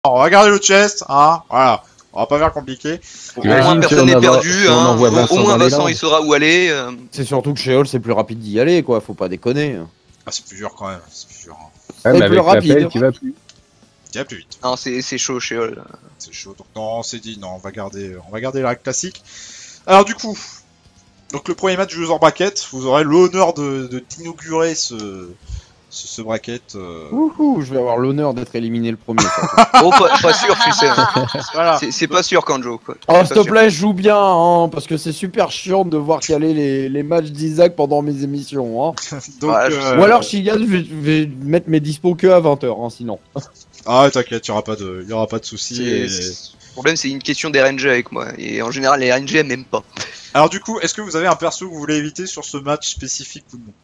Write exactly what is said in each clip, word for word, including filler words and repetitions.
on va garder le chest, hein, voilà. On va pas faire compliqué. Au moins personne n'est perdu, hein. Au moins Vincent il saura où aller. Euh... C'est surtout que chez Hall c'est plus rapide d'y aller, quoi, faut pas déconner. Ah, c'est plus dur quand même, c'est plus dur. Hein. Ouais, mais avec plus rapide, tu vas plus. Tu vas plus vite. Non, c'est chaud chez Hall. C'est chaud, donc non, on s'est dit, non, on va garder, on va garder la règle classique. Alors du coup, donc le premier match du Loser Bracket, vous aurez l'honneur de, de d'inaugurer ce... Ce, ce bracket. Euh... Wouhou, je vais avoir l'honneur d'être éliminé le premier. Oh, pas, pas sûr, tu sais. Voilà. C'est pas sûr, Kanjo. Quoi. Oh, s'il te plaît, joue bien, hein, parce que c'est super chiant de voir caler les, les matchs d'Isaac pendant mes émissions. Hein. Donc, ouais, euh... Ou alors, Shigan, je vais, vais mettre mes dispos que à vingt heures, hein, sinon. Ah, t'inquiète, il n'y aura pas de, y aura pas de soucis. Et... Le problème, c'est une question des R N G avec moi. Et en général, les R N G m'aiment pas. Alors, du coup, est-ce que vous avez un perso que vous voulez éviter sur ce match spécifique ou non?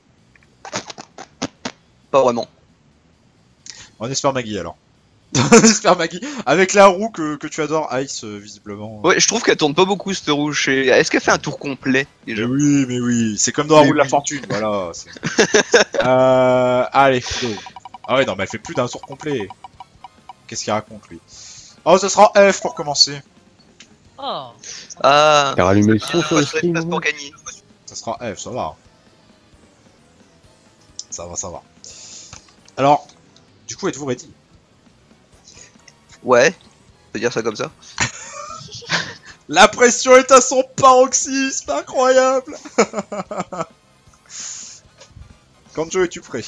Pas vraiment. On espère Maggie alors. On espère Maggie. Avec la roue que, que tu adores, Ice, euh, visiblement. Ouais, je trouve qu'elle tourne pas beaucoup cette roue. Chez... Est-ce qu'elle fait un tour complet déjà? Mais oui, mais oui. C'est comme dans la roue de la fortune, voilà. euh, allez, go. Ah ouais, non, mais elle fait plus d'un tour complet. Qu'est-ce qu'il raconte, lui? Oh, ce sera F pour commencer. Oh. Ah. T'as rallumé le son sur le stream pour gagner. Ça sera F, ça va. Ça va, ça va. Alors, du coup, êtes-vous ready? Ouais, on peut dire ça comme ça. La pression est à son paroxysme, incroyable. Kanjo, es-tu prêt?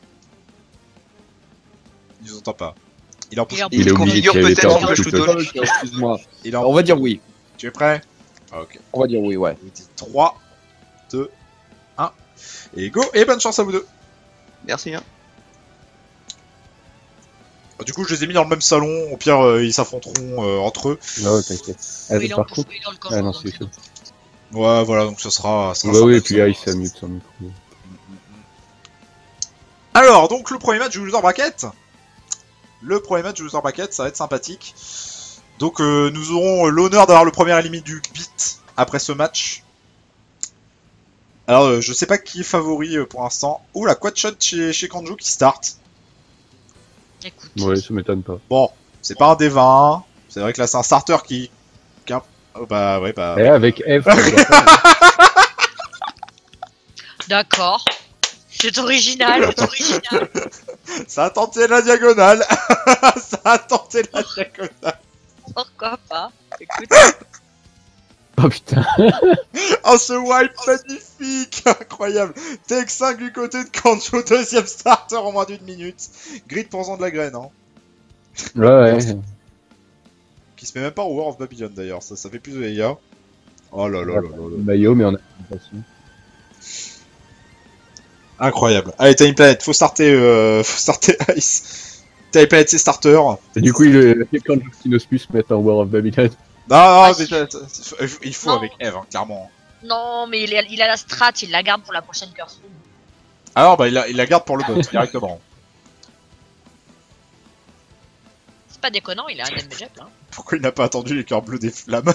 Il nous entend pas. Il en Il, il, il configure peut-être le shoot-all. Excuse-moi. En... On va dire oui. Tu es prêt? Ah, ok. On va dire oui, ouais. trois, deux, un. Et go, et bonne chance à vous deux. Merci, hein. Du coup, je les ai mis dans le même salon. Au pire, euh, ils s'affronteront euh, entre eux. Non, t'inquiète. Ah, oui, par contre. Ah non, c'est ça. Ouais, voilà, donc ça sera. Ça bah oui, et puis là, il s'amuse son micro. Alors, donc le premier match du Loser Bracket. Le premier match du Loser Bracket, ça va être sympathique. Donc, euh, nous aurons l'honneur d'avoir le premier éliminé du beat après ce match. Alors, euh, je sais pas qui est favori euh, pour l'instant. Ouh, la quad shot chez, chez Kanjo qui start. Écoute. Ouais, ça m'étonne pas. Bon, c'est pas un D vingt. C'est vrai que là, c'est un starter qui. qui a... oh, bah, ouais, bah. Et avec F. D'accord. C'est original, c'est original. Ça a tenté la diagonale. Ça a tenté la diagonale. Pourquoi pas? Écoute. Oh putain. Oh, ce wipe magnifique. Incroyable. Take cinq du côté de Kanjo, deuxième starter en moins d'une minute. Grid pour de la graine, hein. Ouais, ouais. Qui se met même pas au War of Babylon d'ailleurs, ça, ça fait plus de dégâts. Oh là là là là là. Maillot, mais on a pas su. Incroyable. Allez, Time Planet, faut starter, euh, faut starter Ice. Time Planet, c'est starter. Et du coup, il est quand Xenospus mettre un War of Babylon. Non, non, ah, mais si. il faut non. avec Eve, hein, clairement. Non, mais il a, il a la strat, il la garde pour la prochaine curse. Alors, bah, il la, il la garde pour le bot, directement. C'est pas déconnant, il a un M G P, hein. Pourquoi il n'a pas attendu les cœurs bleus des flammes?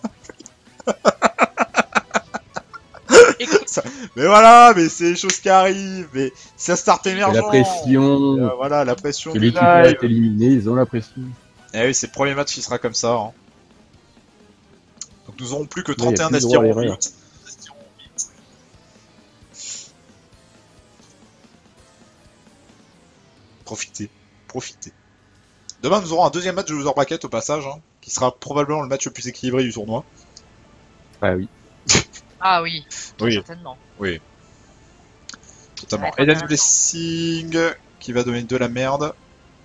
Ça... Mais voilà, mais c'est des choses qui arrivent, mais ça start émergent. La pression. Euh, voilà, la pression. Celui qui peut être éliminé, ils ont la pression. Eh oui, c'est le premier match qui sera comme ça. Hein. Donc nous aurons plus que trente et un ouais, aspirants. Profitez, profitez. Demain, nous aurons un deuxième match de Loser Bracket au passage, hein, qui sera probablement le match le plus équilibré du tournoi. Ah oui. Ah oui, oui. certainement. Oui. Totalement. Eden's Blessing, qui va donner de la merde.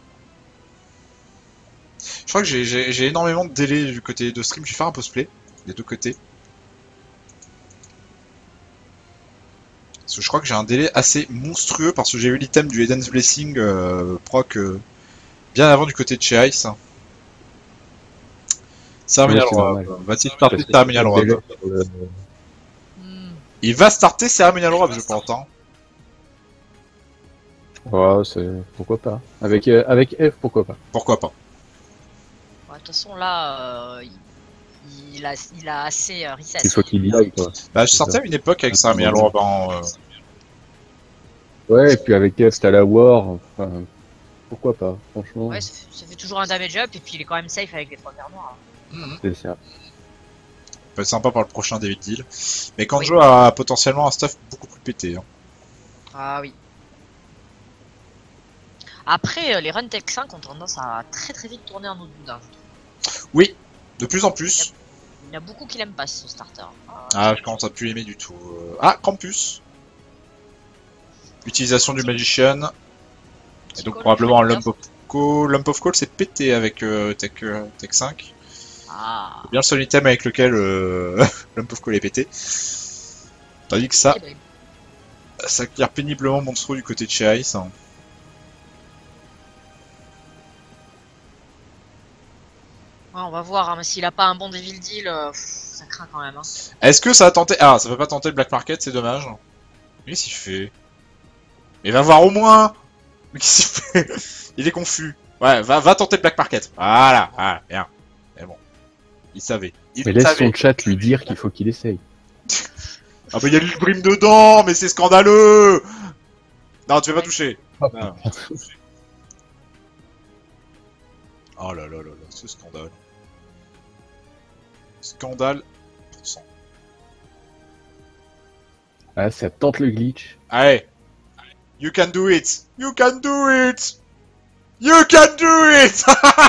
Je crois que j'ai énormément de délai du côté de stream, je vais faire un post-play, des deux côtés. Parce que je crois que j'ai un délai assez monstrueux, parce que j'ai eu l'item du Eden's Blessing euh, proc euh, bien avant du côté de chez Ice. Ceremonial Rob. Va-t-il starter Ceremonial Rob? Il va starter Ceremonial Rob, je pense. Hein. Ouais, c'est... pourquoi pas. Avec, euh, avec F, pourquoi pas. Pourquoi pas. De toute façon, là, euh, il, il, a, il a assez euh, reset. Il faut qu'il y aille, quoi. Bah, je sortais à une époque avec Ceremonial Rob. Hein, euh... Ouais, et puis avec F, t'as la War. Enfin... pourquoi pas, franchement. Ouais, ça fait, ça fait toujours un damage up et puis il est quand même safe avec les trois pierres noires. Mmh. C'est ça. Ça peut être sympa pour le prochain David Deal. Mais Kanjo oui. a potentiellement un stuff beaucoup plus pété. Hein. Ah oui. Après, les runs Tech cinq ont tendance à très très vite tourner en autre boudin. Oui, de plus en plus. Il y a beaucoup qui l'aiment pas ce starter. Ah, ah je commence à plus l'aimer du tout. Ah, Campus. Utilisation du Magician. Et donc probablement un Lump of Call. Lump of Call c'est pété avec euh, Tech, euh, Tech cinq. Ah. C'est bien le seul item avec lequel euh, Lump of Call est pété. Tandis que ça, okay, ça clear péniblement monstro du côté de chez Ice. Hein. Ouais, on va voir, hein, mais s'il a pas un bon Devil Deal, euh, pff, ça craint quand même. Hein. Est-ce que ça a tenté... Ah, ça peut pas tenter le Black Market, c'est dommage. Qu'est-ce qu'il fait? Mais va voir au moins. Mais qu'est-ce qu'il fait? Il est confus. Ouais, va, va tenter le Black Market. Voilà, voilà, bien. Mais bon, il savait. Il mais laisse savait. son chat lui dire qu'il faut qu'il essaye. Ah bah il y a le brim dedans, mais c'est scandaleux. Non, tu vas pas toucher. Oh, non. Oh là là là là, ce scandale. Scandale pour cent. Ah, ça tente le glitch. Allez. You can do it. You can do it. You can do it.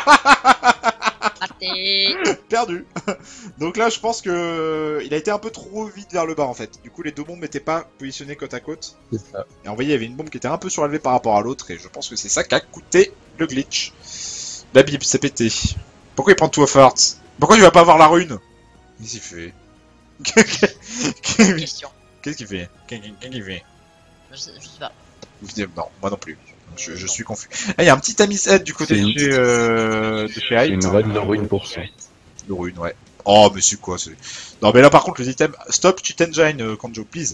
Perdu. Donc là, je pense que il a été un peu trop vite vers le bas en fait. Du coup, les deux bombes n'étaient pas positionnées côte à côte. C'est ça. Et vous voyez, il y avait une bombe qui était un peu surélevée par rapport à l'autre, et je pense que c'est ça qui a coûté le glitch. La Bible, c'est pété. Pourquoi il prend tout off heart? Pourquoi il va pas avoir la rune? Qu'est-ce qu'il fait? Qu'est-ce qu'il fait? Qu'est-ce qu'il fait? Je sais, je sais pas. Non, moi non plus. Je, je suis confus. Ah, il y a un petit Tamis Head du côté de chez, euh, de chez Hype. C'est une run de rune pour cent. De rune, ouais. Oh, mais c'est quoi? Non, mais là par contre, les items. Stop, Cheat Engine, euh, Kanjo, please.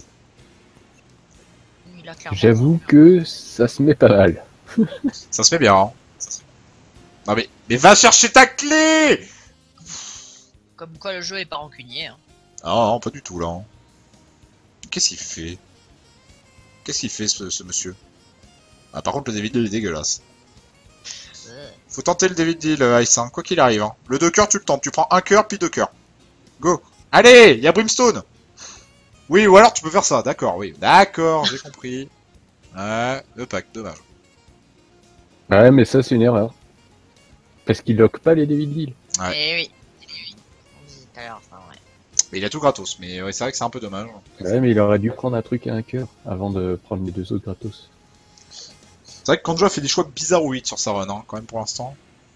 J'avoue que ça se met pas mal. Ça se met bien, hein. Non, mais, mais va chercher ta clé! Comme quoi le jeu est pas rancunier. Hein. Ah, non, pas du tout là. Hein. Qu'est-ce qu'il fait? Qu'est-ce qu'il fait ce, ce monsieur? Ah, par contre, le David Deal est dégueulasse. Faut tenter le David Deal, Ice, hein, quoi qu'il arrive. Hein. Le deux cœurs, tu le tentes. Tu prends un cœur, puis deux cœurs. Go. Allez, il y a Brimstone. Oui, ou alors tu peux faire ça. D'accord, oui. D'accord, j'ai compris. Ouais, le pack, dommage. Ouais, mais ça, c'est une erreur. Parce qu'il lock pas les David Deal. Ouais. Eh oui. Tout à l'heure, enfin, ouais. Mais il a tout gratos, mais ouais, c'est vrai que c'est un peu dommage. Ouais, mais il aurait dû prendre un truc à un cœur avant de prendre les deux autres gratos. C'est vrai que Kanjo a fait des choix bizarroïdes sur sa run, hein, quand même pour l'instant.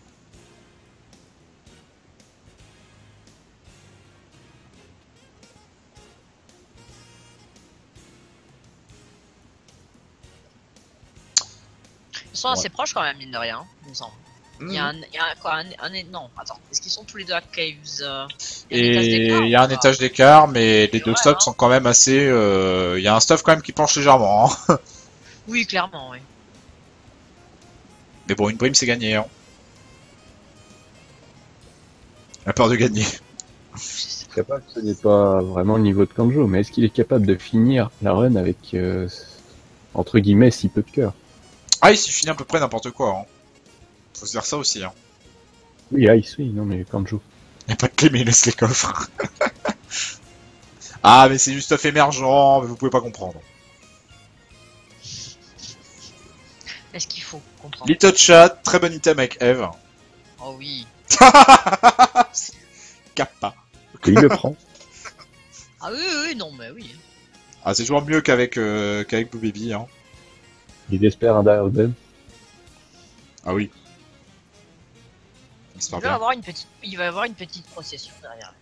Ils sont ouais. assez proches quand même, mine de rien, il me semble. Mmh. Il y a un, il y a quoi, un, un, non, attends, est-ce qu'ils sont tous les deux à Caves euh, Et il y a un étage d'écart, mais les deux ouais, stuffs hein. sont quand même assez... Euh... Il y a un stuff quand même qui penche légèrement. Hein. Oui, clairement, oui. Mais bon, une prime c'est gagné. Hein. La peur de gagner. Je sais pas que ce n'est pas vraiment le niveau de Kanjo, mais est-ce qu'il est capable de finir la run avec, euh, entre guillemets, si peu de cœur? Ah, il s'y finit à peu près n'importe quoi. Hein. Faut se dire ça aussi. Hein. Oui, Ice, oui, non mais Kanjo. Y'a pas de clé, mais il laisse les coffres. Ah, mais c'est du stuff émergent, mais vous pouvez pas comprendre. Est-ce qu'il faut comprendre? Little Chat, très bon item avec Eve. Oh oui. Kappa. Il le prend. Ah oui, oui, non, mais oui. Ah, c'est toujours mieux qu'avec euh, qu'avec Blue Baby. Hein. Il espère un derrière Ben. Ah oui. Il va, avoir une petite... il va avoir une petite procession derrière.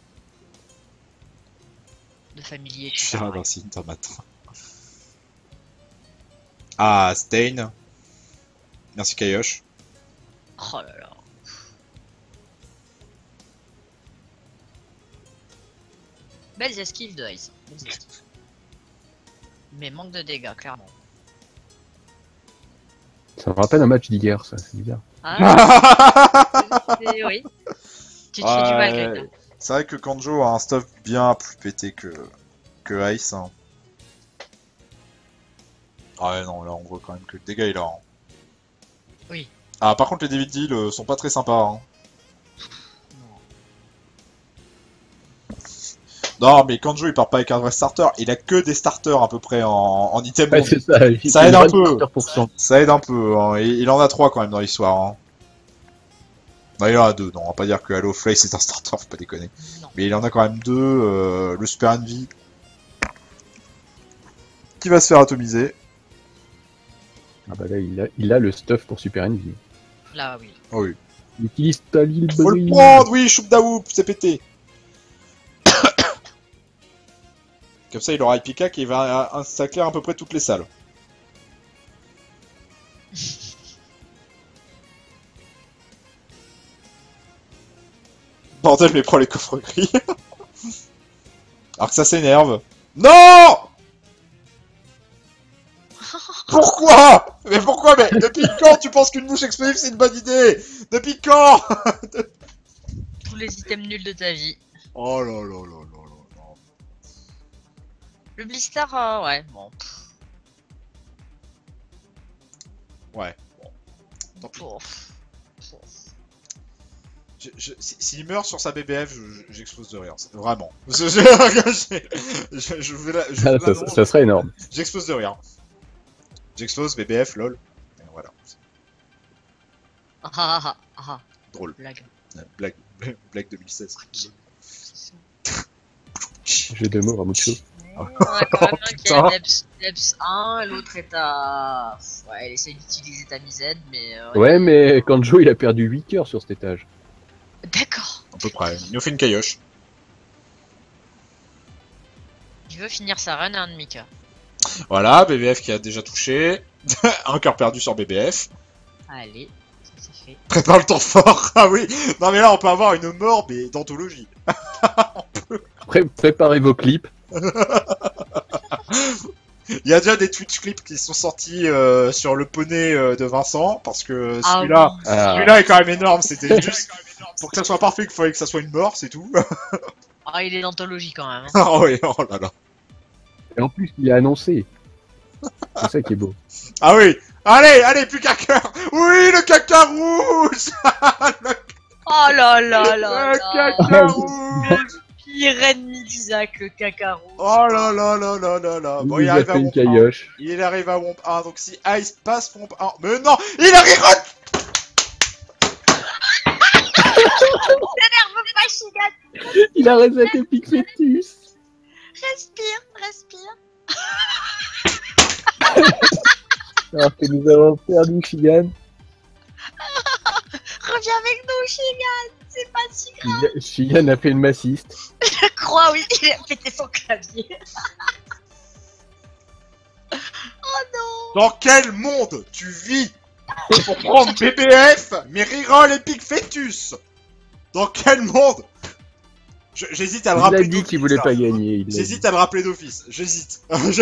De familier. Ah, merci, une tomate. Ah, Stain. Merci Kayosh. Oh là là. Belles esquives de Ice. Belles esquives. Mais manque de dégâts, clairement. Ça me rappelle un match d'hier, ça, c'est bizarre. Ah, oui. Tu te ouais, fais du mal, quelqu'un. C'est vrai que Kanjo a un stuff bien plus pété que, que Ice. Hein. Ah ouais, non, là on voit quand même que le dégât est là. Hein. Ah, par contre, les David Deal euh, sont pas très sympas. Hein. Non, mais Kanjo il part pas avec un vrai starter, il a que des starters à peu près en, en item. Ouais, c'est ça, il ça fait aide un vingt peu. pour cent. Ça aide un peu. Hein. Et il en a trois quand même dans l'histoire. Hein. Non, il en a deux. Non, on va pas dire que Halo Flay c'est un starter, faut pas déconner. Non. Mais il en a quand même deux. Euh, le Super Envy qui va se faire atomiser. Ah bah là, il a, il a le stuff pour Super Envy. Là, oui. Oh oui. Il utilise ta l'île Faut le prendre, oui, choupe daoub, c'est pété. Comme ça, il aura Ipika qui va installer à peu près toutes les salles. Bordel, mais prends les coffres gris. Alors que ça s'énerve. Non! Pourquoi? Mais pourquoi? Mais depuis quand tu penses qu'une mouche explosive c'est une bonne idée? Depuis quand? Tous les items nuls de ta vie. Oh là là là là là là. Le blister, euh, ouais, bon. Ouais. Bon. Tant pis. Pour... Je, je, S'il si meurt sur sa B B F, j'explose de rire. Vraiment. Je, je, je, je veux la, je Ah, veux ça, ça serait énorme. J'explose de rire. J'explose B B F, lol. Et voilà. Ah ah ah ah. Drôle. Blague. Blague. Blague deux mille seize. Jeu de mots, Ramucho. On a quand même un qui est à Debs, Debs un, et l'autre est à... Ouais, elle essaie d'utiliser ta Z, mais... Euh, ouais, mais Kanjo, il a perdu huit cœurs sur cet étage. D'accord. À peu près. Il nous fait une cailloche. Il veut finir sa run à un demi-cœur. Voilà, B B F qui a déjà touché. Un cœur perdu sur B B F. Allez, ça c'est fait. Prépare le temps fort. Ah oui. Non mais là, on peut avoir une mort, mais d'anthologie. Pré préparez vos clips. Il y a déjà des Twitch clips qui sont sortis euh, sur le poney euh, de Vincent, parce que Ah celui-là oui. Ah. celui-là est quand même énorme, c'était juste pour que ça soit parfait qu'il fallait que ça soit une mort, c'est tout. Ah, il est d'anthologie quand même. Hein. Ah oui, oh là là. Et en plus, il est annoncé. C'est ça qui est beau. Ah oui. Allez, allez, plus qu'un cœur. Oui, le caca rouge. le Oh là là là le là. caca rouge. Pire ennemi d'Isaac, le cacarou. Oh là là là là là là. Bon, il, il a arrive fait à une Womp un. cailloche. Il arrive à Womp un, donc si Ice passe Womp un... Mais non, il a reroll. T'énerve pas, Shigan. Il a reset Epic Fetus. Respire, respire. Alors que nous avons perdu Shigan. Reviens avec nous, Shigan. C'est pas si grave. Shigan a fait une massiste. Je crois, oui, il a pété son clavier. Oh non. Dans quel monde tu vis pour prendre B B F, mais reroll Epic Fetus? Dans quel monde? Je- J'hésite à le Il rappeler a dit d'office, qu'il voulait là. pas gagner. il l'a J'hésite dit. à le rappeler d'office. J'hésite. Je-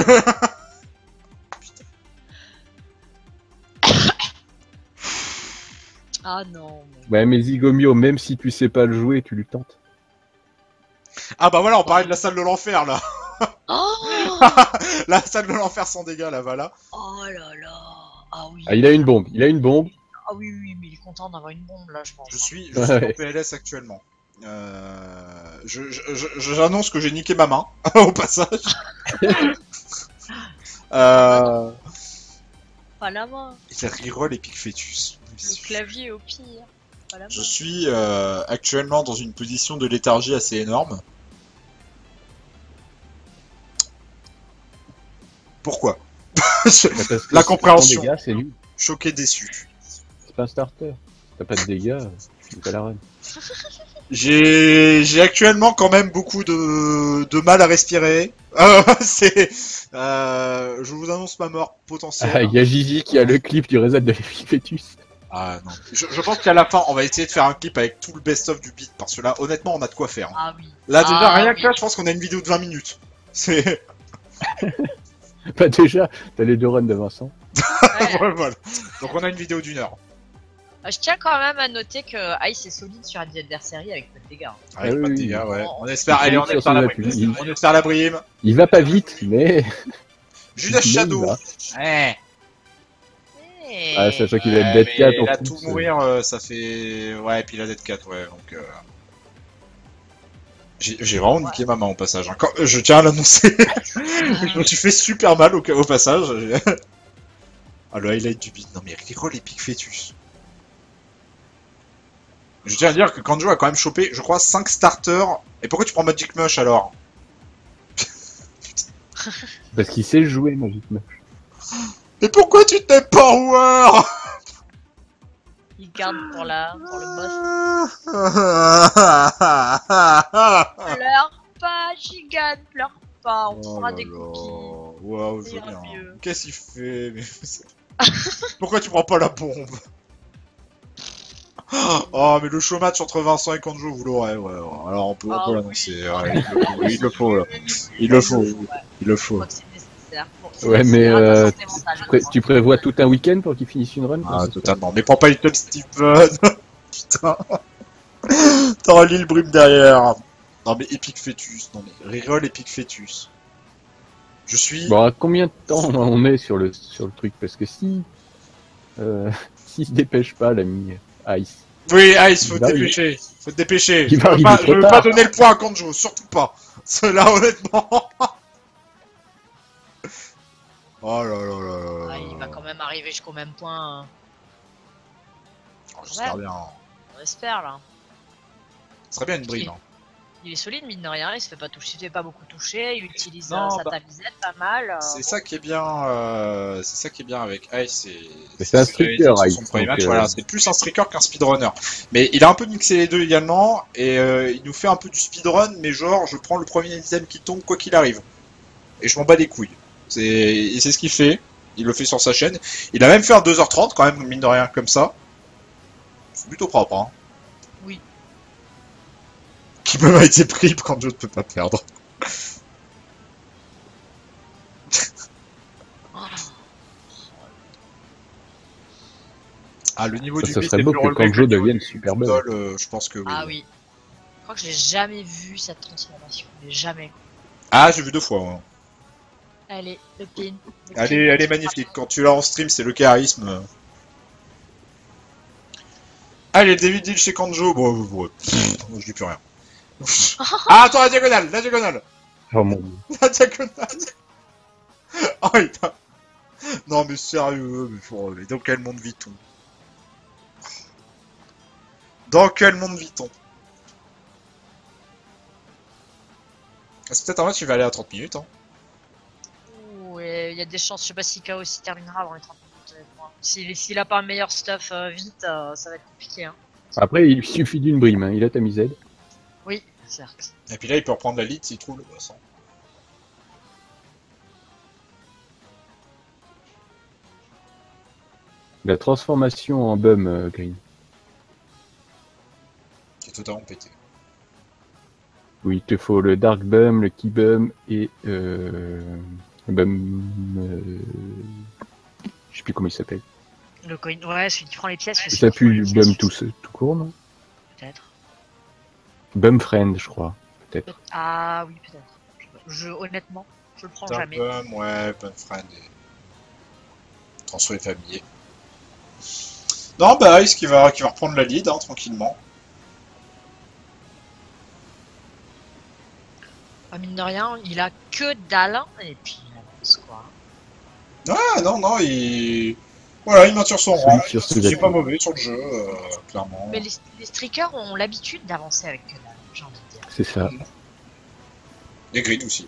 Ah non. Mais... Ouais, mais Zigomio, même si tu sais pas le jouer, tu lui tentes. Ah bah voilà, on parlait de la salle de l'enfer là. Oh. La salle de l'enfer sans dégâts là, voilà. Oh là là. Ah oui. Ah, il a une bombe. Il a une bombe. Ah oui, oui, mais il est content d'avoir une bombe là, je pense. Je suis, je suis Ouais. en P L S actuellement. Euh, je, je, je- j'annonce que j'ai niqué ma main au passage. euh, Pas la main. il a reroll Epic Fetus. Le clavier au pire. Pas la main. Je suis euh, actuellement dans une position de léthargie assez énorme. Pourquoi? Je- Bah, parce que La si compréhension. t'as pas de dégâts, c'est nul. Choqué, déçu. C'est pas un starter. Si t'as pas de dégâts, tu fais pas la run. J'ai j'ai actuellement quand même beaucoup de, de mal à respirer. Euh, c'est, euh, je vous annonce ma mort potentielle. Ah, il y a Gigi qui a le clip du reset de l'Epic Fetus. Ah non. Je, je pense qu'à la fin, on va essayer de faire un clip avec tout le best-of du beat, parce que là, honnêtement, on a de quoi faire. hein. Ah oui. Là, déjà, Ah, rien oui. que là, je pense qu'on a une vidéo de vingt minutes. C'est... Bah déjà, t'as les deux runs de Vincent. Ouais. voilà. Donc on a une vidéo d'une heure. Euh, Je tiens quand même à noter que Ice est solide sur adversary avec peu de dégâts. hein. Avec Ah pas de oui, dégâts, oui. ouais. On- On espère, allez, on sur espère son la appui. brime. On espère la brime. Il va pas vite, mais... Judas Mais il Shadow. va. Ouais. Et... Ah, sachant qu'il va être Ouais, dead quatre mais en là, plus. tout mourir, euh, ça fait... Ouais, et puis il a dead quatre, ouais, donc... Euh... J'ai j'ai vraiment Ouais. niqué ma main au passage. Hein. Quand... Je tiens à l'annoncer. Je me suis fait super mal au, au passage. Ah, le highlight du beat. Non, mais reroll Epic Fetus. Je tiens à dire que Kanjo a quand même chopé, je crois, cinq starters. Et pourquoi tu prends Magic Mush alors? Parce qu'il sait jouer, Magic Mush. Mais pourquoi tu t'es Power? Il garde pour, la... pour le boss. Pleure pas, Gigan, pleure pas, on te Oh fera là des là. cookies. Waouh, Ça joli. ira Hein. mieux. Qu'est-ce qu'il fait? Mais... Pourquoi tu prends pas la bombe? Oh, mais le show match entre Vincent et Kanjo, vous l'aurez, ouais, ouais. Alors on peut, on Ah peut oui. l'annoncer. Ah Ouais, oui. il le faut, là. Il le faut, ouais. il le Je faut. crois que c'est nécessaire. Pour... Ouais, mais à ta euh, santé tu, mentale, je pré- crois. tu prévois tout un week-end pour qu'il finisse une run Ah, comment ça se totalement. Mais prends pas Little Steven. Putain. T'auras l'île brume derrière. Non, mais Epic Fetus. Non, mais reroll Epic Fetus. Je suis. passe Bon, à combien de temps on est sur le, sur le truc? Parce que si. Euh, s'il se dépêche pas, l'ami Ice. Oui, Ice, faut Il te va dépêcher. Faut te dépêcher. Il Je va veux, arriver pas, trop je veux tard. pas donner le point à Kanjo, surtout pas. Cela, honnêtement. Oh là là là là. Ah, il va quand même arriver jusqu'au même point. hein. Oh, j'espère Ouais. bien. On espère là. Ce serait bien une brime. Hein. Il est solide, mine de rien, il se fait pas toucher, il se fait pas beaucoup toucher, il utilise Non, euh, sa bah- tamisette pas mal. euh, C'est bon. ça qui est bien, euh, c'est ça qui est bien avec Ice. Mais c'est un streaker, sur Ice, son premier donc, match, euh, voilà, c'est plus un streaker qu'un speedrunner. Mais il a un peu mixé les deux également, et euh, il nous fait un peu du speedrun, mais genre, je prends le premier item qui tombe quoi qu'il arrive. Et je m'en bats les couilles. C'est, et c'est ce qu'il fait. Il le fait sur sa chaîne. Il a même fait un deux heures trente quand même, mine de rien, comme ça. C'est plutôt propre, hein. Oui. Qui même a été pris quand je ne peux pas perdre. Oh. Ah, le niveau Ça, du ça beat serait est beau plus que relevé Kanjo le niveau devienne du super football, bon. euh, je pense que oui. Ah oui. Je crois que je l'ai jamais vu cette transformation, mais jamais. Ah, j'ai vu deux fois. Ouais. Allez, le pin. le Elle pin. est, elle est magnifique. Quand tu l'as en stream, c'est le charisme. Allez, David Deal chez Kanjo. Bon, bon, bon. Pff, je dis plus rien. Ah, attends, la diagonale, la diagonale, Oh mon dieu. la diagonale. Oh, putain. Non, mais sérieux, mais faut relever. Dans quel monde vit-on? Dans quel monde vit-on? C'est peut-être un match qui va aller à trente minutes. Hein. Ouh, et il y a des chances, je sais pas si K O aussi terminera avant les trente minutes avec moi. S'il s'il a pas un meilleur stuff euh, vite, euh, ça va être compliqué. Hein. Après, il suffit d'une brime, hein. Il a tamisé. Oui, certes. Et puis là, il peut reprendre la lead s'il trouve le boss. Hein. La transformation en bum, euh, Green. Qui est totalement pété. Oui, il te faut le Dark Bum, le Key Bum et euh, le Bum. Euh, je sais plus comment il s'appelle. Le coin, ouais, celui qui prend les pièces. Il c'est s'appelle celui qui prend les Bum pièces, tout, tout court, non? Peut-être. Bum Friend, je crois. Peut-être. Ah oui, peut-être. Je, honnêtement, je le prends Dark jamais. Bum, ouais, Bum Friend et... Transfert familier. Non, bah Ice qui va, qui va reprendre la lead, hein, tranquillement. Ah, mine de rien, il a que dalle, et puis il avance quoi. Ah non, non, il... Voilà, il maintient son rang. Celui qui Il est reçoit pas la- mauvais sur le jeu, euh, clairement. Mais les, les streakers ont l'habitude d'avancer avec que dalle, j'ai envie de dire. C'est ça. Les grids aussi.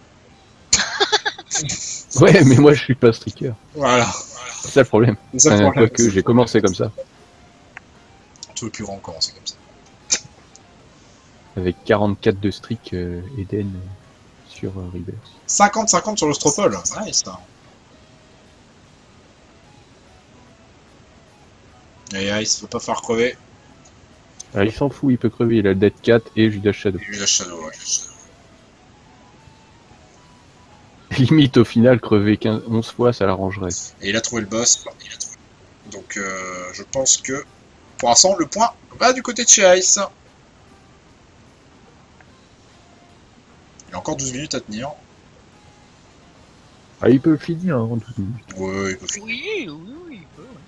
Ouais, mais moi je suis pas streaker. Voilà. C'est ça le problème. C'est ça le Enfin, problème. quoique, j'ai commencé comme ça. Tout le plus grand commencer comme ça. Avec quarante-quatre de streak euh, Eden euh, sur euh, Reverse. cinquante cinquante sur le Stropole. Nice. Hein. Et Ice veut pas faire crever. Alors il s'en fout, il peut crever, il a le Dead quatre et Judas Shadow. Il a eu la Shadow, ouais. Limite au final, crever quinze, onze fois, ça l'arrangerait. Et il a trouvé le boss. Il a trouvé. Donc euh, je pense que pour l'instant le point va du côté de chez Ice. Il a encore douze minutes à tenir. Ah, il peut le finir en douze minutes. Ouais, il peut faire. Oui, oui, oui, il peut, ouais.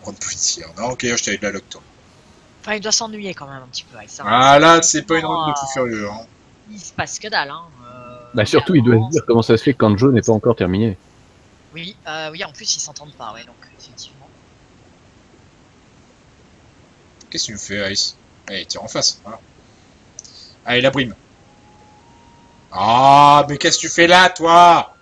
Grande policière. Non, ok, je t'avais de la lock, toi. Enfin, il doit s'ennuyer quand même un petit peu avec ça. Ah là, c'est pas une run de fou furieux. Hein. Il se passe que dalle. Hein. Euh, bah surtout, il doit se dire comment ça se fait quand Joe n'est pas encore terminé. Oui, euh, oui, en plus ils s'entendent pas, ouais, donc effectivement. Qu'est-ce que tu me fais, Ice? Allez, tire en face, voilà. Allez, la brime. Ah, mais qu'est-ce que tu fais là, toi?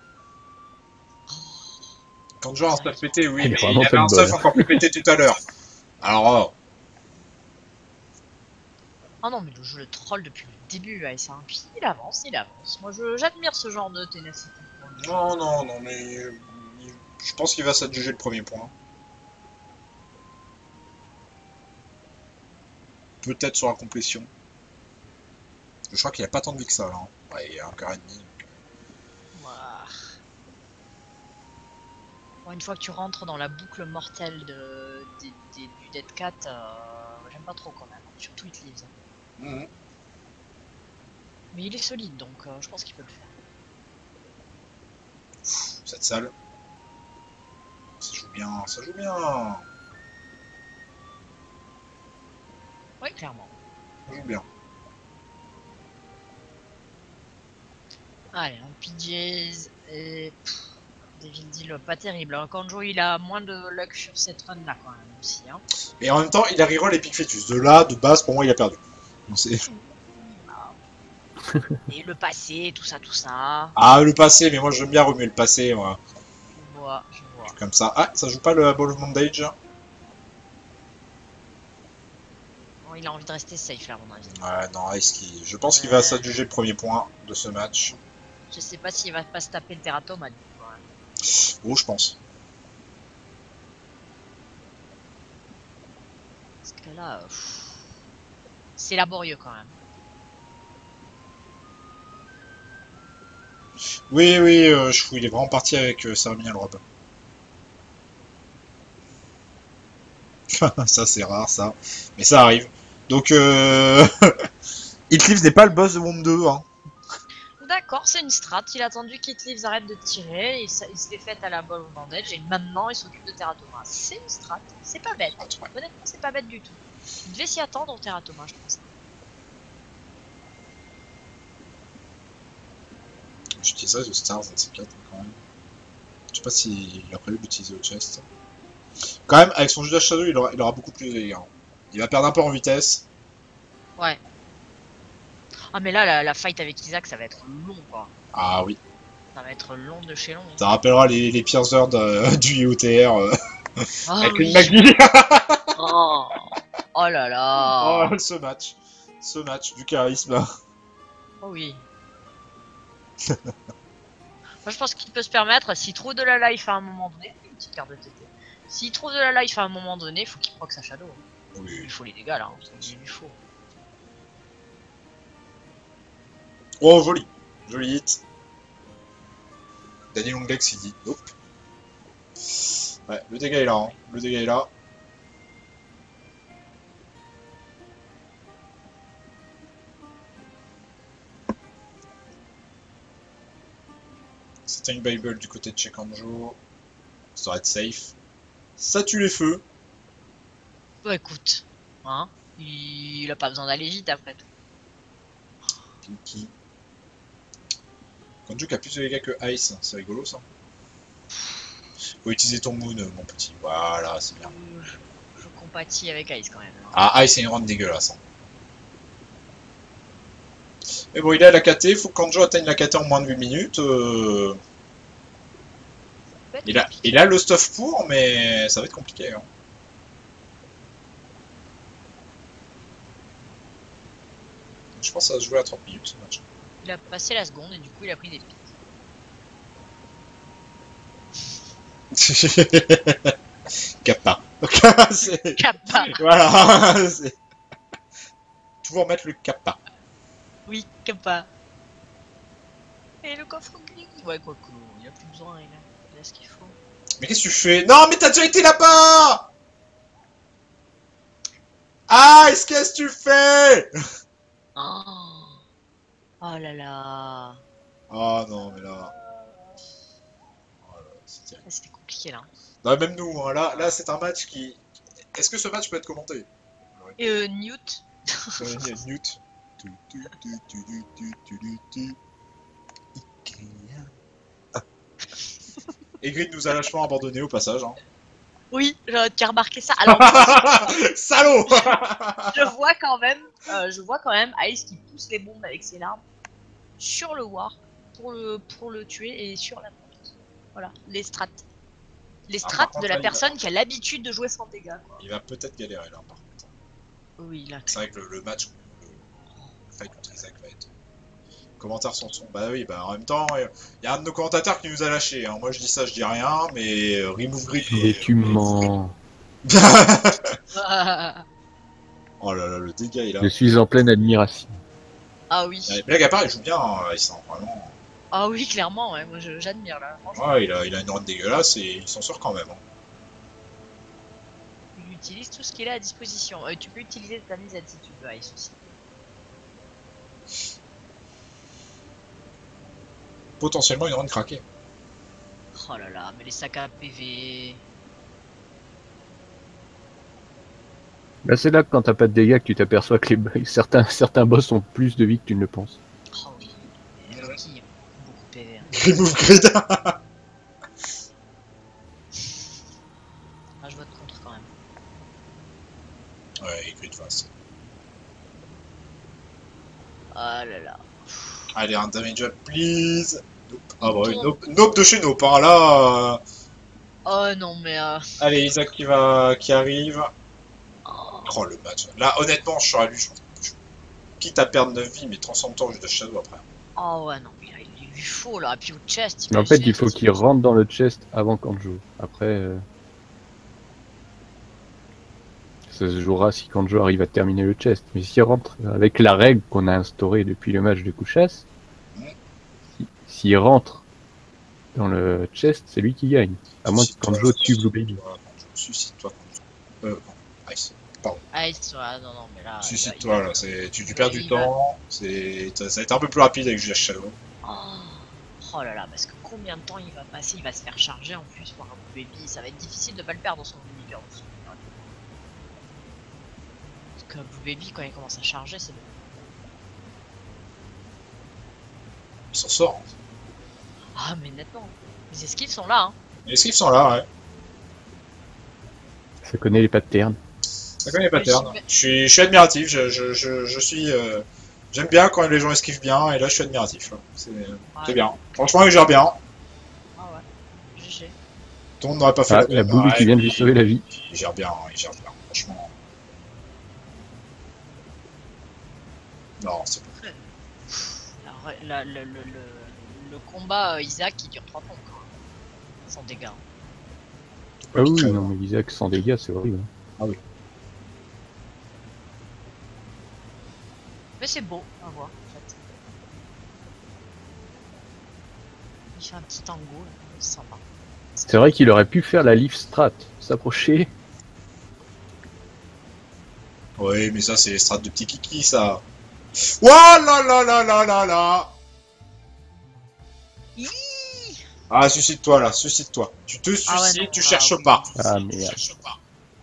Quand Joe a un stuff pété, oui, mais il avait un stuff encore plus pété tout à l'heure. Alors, oh. Ah non, mais le jeu le troll depuis le début, Ice, hein. Puis il avance, il avance. Moi, j'admire ce genre de ténacité. Non, non, non, mais... Je pense qu'il va s'adjuger le premier point. Peut-être sur la complétion. Je crois qu'il a pas tant de vie que ça, là. Hein. Ouais, il y a un quart et demi. Donc... Voilà. Bon, une fois que tu rentres dans la boucle mortelle de, de, de, du Dead Cat, euh, j'aime pas trop quand même. Surtout It Lives. Mmh. Mais il est solide, donc euh, je pense qu'il peut le faire. Cette salle. Ça joue bien, ça joue bien. Oui, clairement. Ça joue bien. Allez, un P Js et... Devil Deal, pas terrible. Hein. Kanjo, il a moins de luck sur cette run là quand même aussi. Hein. Et en même temps, il a reroll Epic Fetus. De là, de base, pour moi, il a perdu. Et le passé, tout ça, tout ça. Ah, le passé, mais moi j'aime bien remuer le passé. Moi. Je vois, je vois. Comme ça. Ah, ça joue pas le Ball of Bondage? Bon, il a envie de rester safe là, à mon avis. Ouais, non, est-ce qu'il... je pense qu'il va s'adjuger le premier point de ce match. Je sais pas s'il va pas se taper le Teratoma. Ouais. Oh, je pense. Parce que là, euh, c'est laborieux quand même. Oui, oui, euh, je fous, il est vraiment parti avec euh, Ceremonial Rob. Ça, c'est rare, ça. Mais ça arrive. Donc, euh... It Lives n'est pas le boss de Womb deux, hein. D'accord, c'est une strat. Il a attendu qu'It Lives arrête de tirer. Il, il se l'est fait à la Ball of Bandage. Et maintenant, il s'occupe de Teratoma. C'est une strat. C'est pas bête. Honnêtement, c'est pas bête du tout. Il devait s'y attendre au Teratoma, je pense. J'utiliserai le Stars dans ces quatre quand même. Je sais pas s'il a prévu d'utiliser au chest. Quand même, avec son Judas Shadow, il aura, il aura beaucoup plus de dégâts. Il va perdre un peu en vitesse. Ouais. Ah, mais là, la, la fight avec Isaac, ça va être long, quoi. Ah oui. Ça va être long de chez long. Ça rappellera les, les pires heures de, du I O T R. Euh, oh, avec oui. une Maggie. oh. oh là là. Oh, ce match. Ce match, du charisme. Oh oui. Moi je pense qu'il peut se permettre, s'il trouve de la life à un moment donné, une petite carte de T T. S'il trouve de la life à un moment donné, il faut qu'il proc sa shadow. Oui. Il lui faut les dégâts là, hein. Il lui faut. Oh, joli. Joli hit. Danny Longlegs, il dit nope. Ouais, le dégât est là. Hein. Le dégât est là. C'était une Bible du côté de Chekanjo. Ça doit être safe. Ça tue les feux. Bah écoute, hein, il a pas besoin d'aller vite après tout. Pinky. Kanjo qui a plus de dégâts que Ice, c'est rigolo ça. Faut utiliser ton Moon, mon petit. Voilà, c'est bien. Je, je compatis avec Ice quand même. Hein. Ah, Ice c'est une run dégueulasse. Hein. Mais bon, il a la K T, faut que Kanjo atteigne la K T en moins de huit minutes. Euh... Il, a, il a le stuff pour, mais ça va être compliqué. Hein. Je pense que ça va se jouer à trente minutes ce match. Il a passé la seconde et du coup il a pris des pics. Kappa. Kappa. Voilà. Toujours mettre le kappa. Oui, Kappa. Et le coffre gris. Ouais, quoi que, il a plus besoin, il a, il a ce qu'il faut. Mais qu'est-ce que tu fais? Non, mais t'as déjà été là-bas! Ah, qu'est-ce que tu fais? Oh. oh là là. Oh non, mais là... Oh là, c'était C'était compliqué là. non, même nous, hein, là, là c'est un match qui, est-ce que ce match peut être commenté? Euh, Newt. Newt. Ygritte nous a lâchement abandonné au passage. Hein. Oui, tu as remarqué ça. Alors, salaud. je vois quand même, euh, je vois quand même Ice qui pousse les bombes avec ses larmes sur le War pour le pour le tuer et sur la porte. Voilà, les strats. Les strats ah, de la là, personne va... qui a l'habitude de jouer sans dégâts. Quoi. Il va peut-être galérer là, par contre. Oui, là. C'est vrai que le, le match, le, le fight contre Isaac va être. Les commentaires sont son. Bah oui, bah en même temps, il y a un de nos commentateurs qui nous a lâché. Hein. Moi je dis ça, je dis rien, mais euh, Remove Grip. Et tu mens. Oh là là, le dégât il a. Je suis en pleine admiration. Ah oui. Ouais, blague à part, il joue bien, hein, il sent vraiment. Ah oui, clairement, ouais, moi j'admire là. Ouais, il a, il a une run dégueulasse et il s'en sort quand même. Hein. Il utilise tout ce qu'il a à disposition. Euh, tu peux utiliser ta mise si tu veux, Ice aussi. Potentiellement une run craquée. Oh là là, mais les sacs à P V. Bah c'est là que quand t'as pas de dégâts que tu t'aperçois que les... certains, certains boss ont plus de vie que tu ne le penses. Oh oui, qui beaucoup de P V. Hein. Remove Grid. Ah, je vote contre quand même. Ouais, Grid face. Oh là là. Allez, un damage up, please. Nope. Ah bah oui, nope, nope de chez Nope, hein, là... Euh... Oh non, mais... Euh... Allez, Isaac qui va... qui arrive. Oh, oh le match. Là, honnêtement, je serais lui, je... quitte à perdre neuf vies, mais transforme-toi en jeu de Shadow après. Oh ouais, non, mais il lui faut, là, puis au chest... Mais en fait, il faut qu'il rentre dans le chest avant Kanjo. Après... Euh... Ça se jouera si Kanjo arrive à terminer le chest. Mais s'il rentre avec la règle qu'on a instaurée depuis le match de Kuchas, mmh. s'il si rentre dans le chest, c'est lui qui gagne. À moins que Kanjo tue Blue Baby. Suscite-toi, Kanjo. Euh, non, Ice. Pardon. Ice, ouais, non, non, mais là... Suscite-toi, là, c'est... Tu, tu perds du temps, c'est... ça va être un peu plus rapide avec Judas Shadow. Oh. Oh là là, parce que combien de temps il va passer, il va se faire charger en plus par un Blue Baby, ça va être difficile de pas le perdre dans son univers. Parce que Blue Baby, quand il commence à charger, c'est bon. Il s'en sort. Ah, mais nettement. Les esquives sont là, hein. Les esquives sont là, ouais. Ça connaît les patterns. Ça connaît les patterns. Je suis, je suis admiratif, je, je, je, je suis... Euh... J'aime bien quand les gens esquivent bien, et là je suis admiratif. C'est ouais. bien. Franchement, il gère bien. Ah ouais. G G. Tout le monde n'aurait pas fait ah, la, la boule ouais, qui vient de lui sauver la vie. Il gère bien, il gère bien, franchement. Non, c'est pas vrai. La, le, le, le, le combat euh, Isaac qui dure trois tours, sans dégâts. Ah oui, oui non, mais Isaac sans dégâts, c'est horrible. Ah oui. Mais c'est beau à voir, en fait. Il fait un petit tango, c'est sympa. C'est vrai qu'il aurait pu faire la leaf strat, s'approcher. Oui, mais ça, c'est les strats de petit kiki, ça. Oh là là là là là là. Ah, suscite-toi là, suscite-toi. Tu te suicides, ah ouais, non, tu ah, cherches oui. pas. Ah, merde. Tu cherches pas.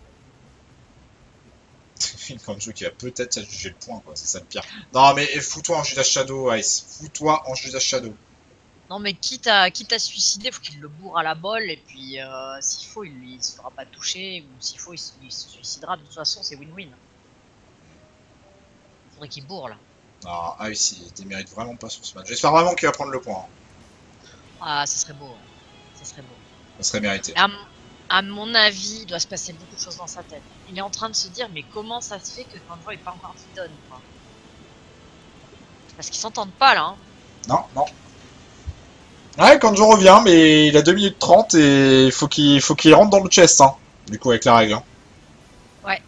Kanjo qui va peut-être juger le point, quoi. C'est ça le pire. Non, mais fous-toi en Judas Shadow, Ice. Fous-toi en Judas Shadow. Non, mais quitte à, quitte à suicider, faut qu'il le bourre à la bolle. Et puis, euh, s'il faut, il, il se fera pas toucher. Ou s'il faut, il, il se suicidera. De toute façon, c'est win-win. Faudrait qu'il bourre là. Non, Ice, il démérite vraiment pas sur ce match. J'espère vraiment qu'il va prendre le point. Ah, ça serait beau. Ça serait beau. Ça serait mérité. À, à mon avis, il doit se passer beaucoup de choses dans sa tête. Il est en train de se dire, mais comment ça se fait que Kanjo n'est pas encore Tidon, quoi. Parce qu'ils s'entendent pas là. Hein. Non, non. Ouais, Kanjo revient, mais il a deux minutes trente et il faut qu'il faut qu'il rentre dans le chest, hein. Du coup, avec la règle. Hein. Ouais.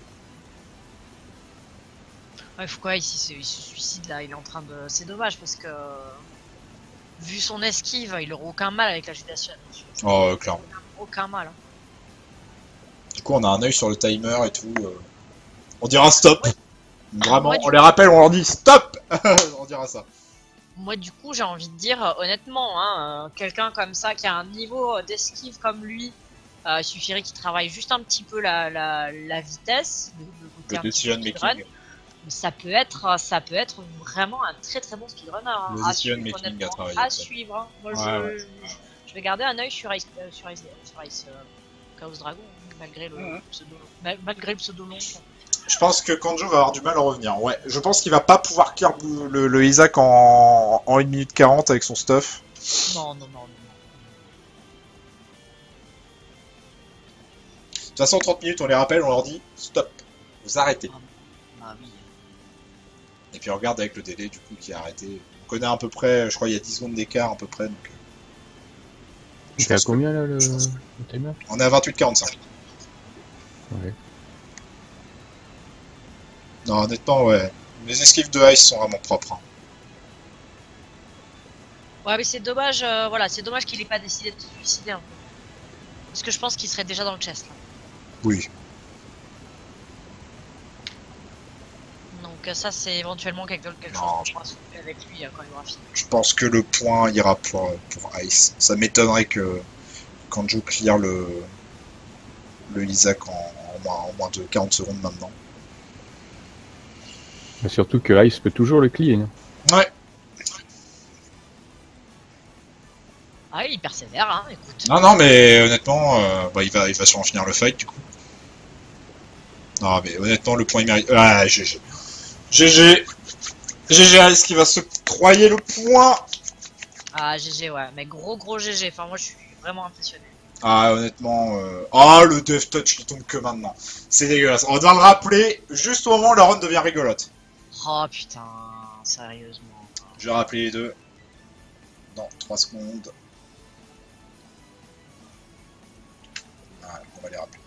Ouais, faut quoi, il se, il se suicide là, il est en train de... C'est dommage parce que... Vu son esquive, il aura aucun mal avec la Judas. Oh, clairement. Aucun mal. Hein. Du coup, on a un œil sur le timer et tout. Euh... On dira stop. Ouais. Vraiment, moi, on les coup... rappelle, on leur dit stop. On dira ça. Moi, du coup, j'ai envie de dire, honnêtement, hein, euh, quelqu'un comme ça qui a un niveau d'esquive comme lui, Euh, il suffirait qu'il travaille juste un petit peu la, la, la vitesse, le, le côté Le un petit peu decision speedrun. making. Mais ça peut être, ça peut être vraiment un très très bon speedrunner. Hein, Le à decision suivre, making honnêtement, à travailler, à ouais. suivre. Hein. Moi, Ouais, je, ouais. je, je vais garder un œil sur Ice, euh, sur Ice, sur Ice euh, Chaos Dragon, hein, malgré le Mhm. pseudo, mal- malgré le pseudo long. Je pense que Kanjo va avoir du mal à revenir. Ouais, je pense qu'il va pas pouvoir clear le, le Isaac en, en une minute quarante avec son stuff. Non, non, non, non. De toute façon, trente minutes, on les rappelle, on leur dit stop, vous arrêtez. Ah oui. Et puis on regarde avec le délai du coup qui a arrêté. On connaît à peu près, je crois il y a dix secondes d'écart à peu près. Donc, je C'est à pense que- combien là le, je pense- le timer? on est à vingt-huit quarante-cinq. Ouais. Non, honnêtement, ouais. Les esquives de Ice sont vraiment propres. Hein. Ouais, mais c'est dommage, euh, voilà, c'est dommage qu'il ait pas décidé de se suicider un peu. Parce que je pense qu'il serait déjà dans le chest là. Oui. Donc euh, ça c'est éventuellement quelque, quelque chose Non, qu'on pourra soulever avec lui euh, quand il aura fini. Je pense que le point ira pour, pour Ice. Ça m'étonnerait que Kanjo clear le, le Isaac en, en, moins, en moins de quarante secondes maintenant. Mais surtout que Ice peut toujours le clean. Ouais. Ah il persévère, hein, écoute. Non, non, mais honnêtement, euh, bah, il va, il va sûrement finir le fight du coup. Non, mais honnêtement, le point il mérite. Ah, G G. G G. G G Ice qui va se croyer le point. Ah G G ouais, mais gros gros G G, enfin moi je suis vraiment impressionné. Ah, honnêtement. Euh... Ah, le Death Touch qui tombe que maintenant. C'est dégueulasse. On doit le rappeler juste au moment où la run devient rigolote. Oh putain, sérieusement. Je vais rappeler les deux. Dans trois secondes. Ah, on va les rappeler.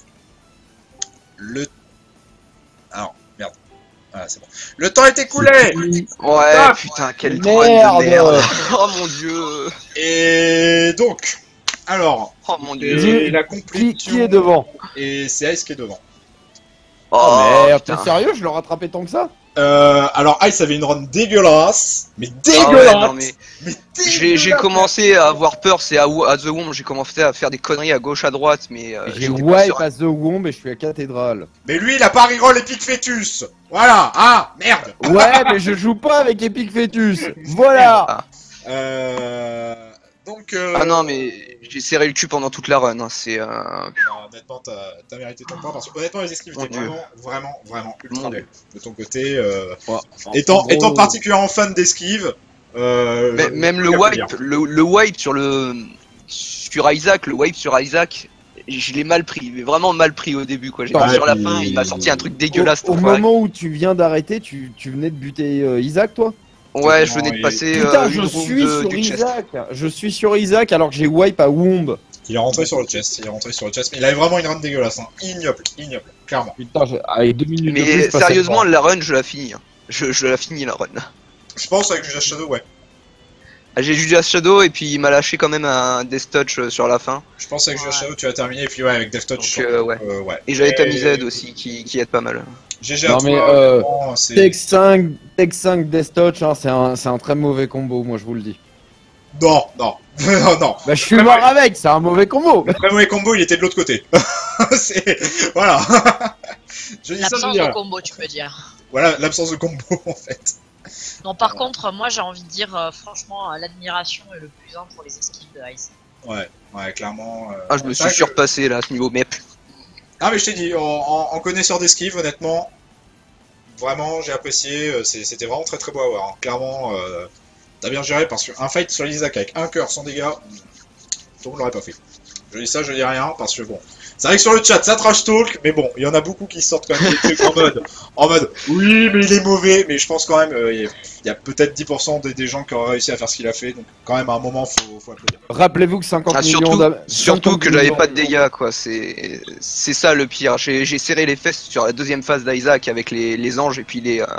Le. Alors, merde. Ah, c'est bon. Le temps est écoulé! Ouais, Ah, putain, quel merde. troll de merde. Oh mon dieu. Et donc. Alors. Oh mon Et dieu. la Qui, complétion. qui est devant? Et c'est Ice qui est devant. Oh, Oh merde, putain. t'es sérieux? Je l'ai rattrapé tant que ça? Euh, alors Ice avait une run dégueulasse. Mais Ah dégueulasse! ouais, non mais mais j'ai j'ai dégueulasse. commencé à avoir peur, c'est à, à The Womb, j'ai commencé à faire des conneries à gauche à droite, mais euh, J'ai j'étais pas wipe sûr. à The Womb et je suis à Cathédrale. Mais lui, il a pas reroll Epic Fetus. Voilà. Ah, merde. Ouais, mais je joue pas avec Epic Fetus. Voilà. Ah. Euh... Donc. Euh... Ah non mais j'ai serré le cul pendant toute la run, hein. C'est euh... non, honnêtement, t'as as mérité ton point parce que honnêtement, les esquives Mon étaient Dieu. vraiment, vraiment, vraiment ultra Mon belles. De ton côté, euh... Ouais, étant, en gros, étant particulièrement fan d'esquives, euh... Mais- même le je- wipe, le, le wipe sur le sur Isaac, le wipe sur Isaac, je l'ai mal pris, mais vraiment mal pris au début quoi. J'étais Ouais, sur la puis- fin, il m'a sorti un truc dégueulasse. Au, au cet enfoiré. moment où tu viens d'arrêter, tu, tu venais de buter euh, Isaac, toi? Ouais, je venais Et- de passer Putain, euh, je une room suis de- sur du chest. Isaac. Je suis sur Isaac alors que j'ai wipe à Womb. Il est rentré sur le chest, il est rentré sur le chest, mais il avait vraiment une run dégueulasse, hein. Ignoble, ignoble, clairement. Putain, j'ai- avec deux minutes de plus, Mais je passais sérieusement, le la run, je la finis. hein. Je, je la finis la run. Je pense avec Judas Shadow, ouais. Ah, j'ai Judas Shadow et puis il m'a lâché quand même un Death Touch euh, sur la fin. Je pense avec Ouais. Judas Shadow, tu vas terminer, et puis ouais, avec Death Touch, Donc, surtout, euh, ouais. euh, ouais. Et j'avais Et- Tamized aussi qui, qui aide pas mal. G G à Non, toi, mais, euh, vraiment, c'est... Tech cinq, Tech cinq Death Touch, hein, c'est un, c'est un très mauvais combo, moi je vous le dis. Non, non, non, non. Bah, je suis Ouais, mort ouais. avec, c'est un mauvais combo. Le très mauvais combo, il était de l'autre côté. c'est... Voilà. Je dis ça, je L'absence dis de rien. combo tu peux dire. Voilà, l'absence de combo, en fait. Non par contre moi j'ai envie de dire euh, franchement euh, l'admiration est le plus un pour les esquives de Ice. Ouais, ouais, clairement. euh, Ah, je me c'est suis vrai que- surpassé là à ce niveau, mais Ah, mais je t'ai dit, en, en, en connaisseur d'esquive, honnêtement, vraiment, j'ai apprécié. euh, c'est- C'était vraiment très très beau à voir. hein. Clairement, euh, t'as bien géré parce qu'un fight sur l'Isaac avec un cœur sans dégâts, tout le monde l'aurait pas fait. Je dis ça, je dis rien parce que bon. C'est vrai que sur le chat, ça trash talk, mais bon, il y en a beaucoup qui sortent quand même des trucs en mode, en mode, oui, mais il est mauvais, mais je pense quand même, euh, il y a, il y a peut-être dix pour cent des, des gens qui auraient réussi à faire ce qu'il a fait, donc quand même à un moment, faut, faut applaudir. Rappelez-vous que cinquante ah, millions surtout, d'am- surtout cinquante que j'avais millions- pas de dégâts quoi. C'est c'est ça le pire. J'ai j'ai serré les fesses sur la deuxième phase d'Isaac avec les, les anges et puis les euh,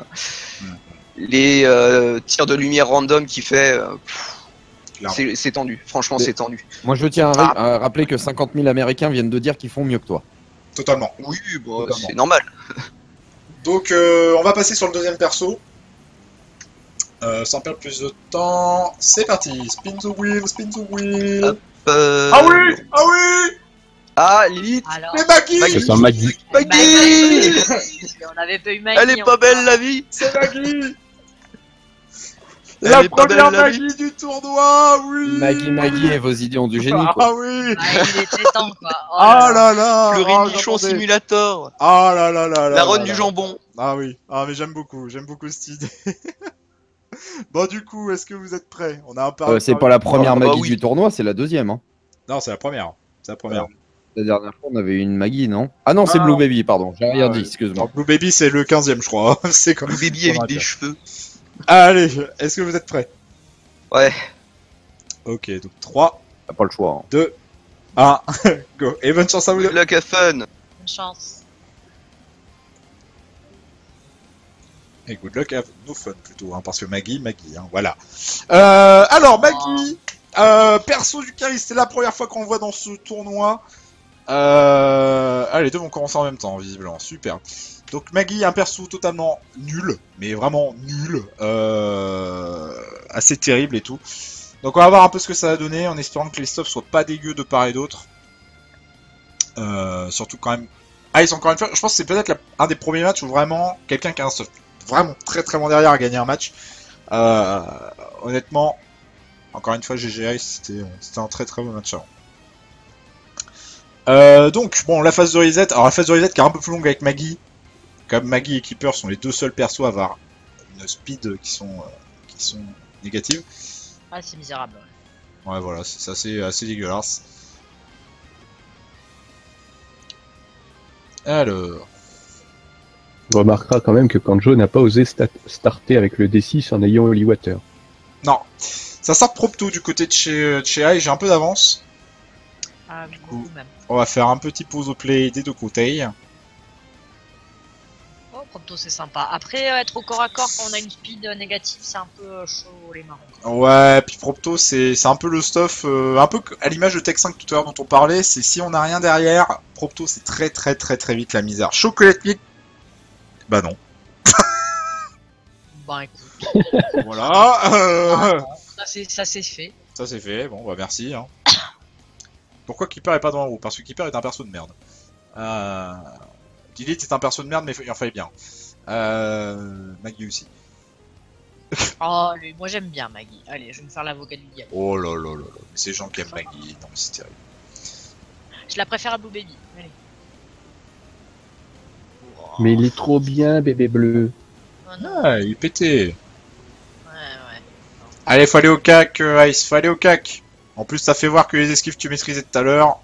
les euh, tirs de lumière random qu'il fait. euh, pff, Clairement. c'est c'est tendu. Franchement, Mais- c'est tendu. Moi je tiens à, ra- à rappeler que cinquante mille Américains viennent de dire qu'ils font mieux que toi. Totalement. Oui, bon, Totalement. c'est normal. Donc, euh, on va passer sur le deuxième perso. Euh, sans perdre plus de temps, c'est parti. Spin the wheel, spin the wheel. Hop. Euh, Ah oui, ah oui. Ah, Lilith. Alors. Mais Maggie Maggie. Ça sent Maggie. Maggie. On avait pas eu Maggie. Elle est pas encore. belle la vie. C'est Maggie Elle La est pas première belle, la vie. Maggie du tournoi, oui Maggie, Maggie et vos idées ont du génie, quoi. Ah oui Ah, il était temps quoi. Oh Ah là là. là là Fleury Ah, Michon j'entendais. Simulator. Ah là là là là La là run là du là. jambon. Ah oui, ah mais j'aime beaucoup, j'aime beaucoup cette idée. Bon du coup, est-ce que vous êtes prêts? On a un par Euh, c'est pas la première Ah, bah Maggie oui. du tournoi, c'est la deuxième. Hein. Non, c'est la première. C'est la première. La dernière fois, on avait eu une Maggie, non? Ah non, c'est Ah. Blue Baby, pardon. J'ai rien Ah, dit, ouais. excuse-moi. Alors, Blue Baby, c'est le quinzième, je crois. C'est comme Le baby avec des cheveux. Allez, est-ce que vous êtes prêts? Ouais. Ok, donc trois, T'as pas le choix. Hein. deux, un, go. Et bonne chance à vous deux. Good luck, have fun. Bonne chance. Et good luck, have no fun plutôt, hein, parce que Maggie, Maggie, hein, voilà. Euh, alors, Maggie, euh, perso du Caris, c'est la première fois qu'on le voit dans ce tournoi. Euh... Ah, les deux vont commencer en même temps, visiblement, super. Donc Maggie, un perso totalement nul, mais vraiment nul, euh... assez terrible et tout. Donc on va voir un peu ce que ça va donner, en espérant que les stuffs soient pas dégueux de part et d'autre. Euh... Surtout quand même... Ah, ils sont encore une fois, je pense que c'est peut-être la... un des premiers matchs où vraiment quelqu'un qui a un stuff vraiment très très bon derrière a gagné un match. Euh... Honnêtement, encore une fois, G G Ice, c'était c'était un très très bon match avant. Euh, donc, bon, la phase de reset. Alors, la phase de reset qui est un peu plus longue avec Maggie. Comme Maggie et Keeper sont les deux seuls persos à avoir une speed qui sont, euh, qui sont négatives. Ah, c'est misérable. Ouais, voilà, c'est assez, assez dégueulasse. Alors. On remarquera quand même que Kanjo n'a pas osé sta- starter avec le D six en ayant Holy Water. Non. Ça sort propre du côté de chez, de chez Ai, j'ai un peu d'avance. Ah, beaucoup même. On va faire un petit pause au play des deux côtés. Oh, Prompto, c'est sympa. Après, euh, être au corps à corps quand on a une speed euh, négative, c'est un peu euh, chaud les marrons. Ouais, puis Propto, c'est c'est un peu le stuff, euh, un peu à l'image de Tech cinq tout à l'heure dont on parlait, c'est si on n'a rien derrière, Propto c'est très très très très vite la misère. Chocolate Milk, bah non. Bah écoute, Voilà, euh, ah, non, ça c'est ça c'est fait. ça c'est fait, bon bah merci. Hein. Pourquoi Keeper est pas dans la roue? Parce que Keeper est un perso de merde. Euh... Lilith est un perso de merde, mais il en fallait bien. Euh... Maggie aussi. Oh, lui, moi j'aime bien Maggie. Allez, je vais me faire l'avocat du diable. Oh là là là là, mais ces gens qui aiment Maggie, non mais c'est terrible. Je la préfère à Blue Baby. Allez. Oh, Mais il est trop bien, bébé bleu. oh non. Ah, il est pété. Ouais, ouais. Allez, faut aller au cac, euh, Ice, faut aller au cac. En plus, ça fait voir que les esquives que tu maîtrisais tout à l'heure.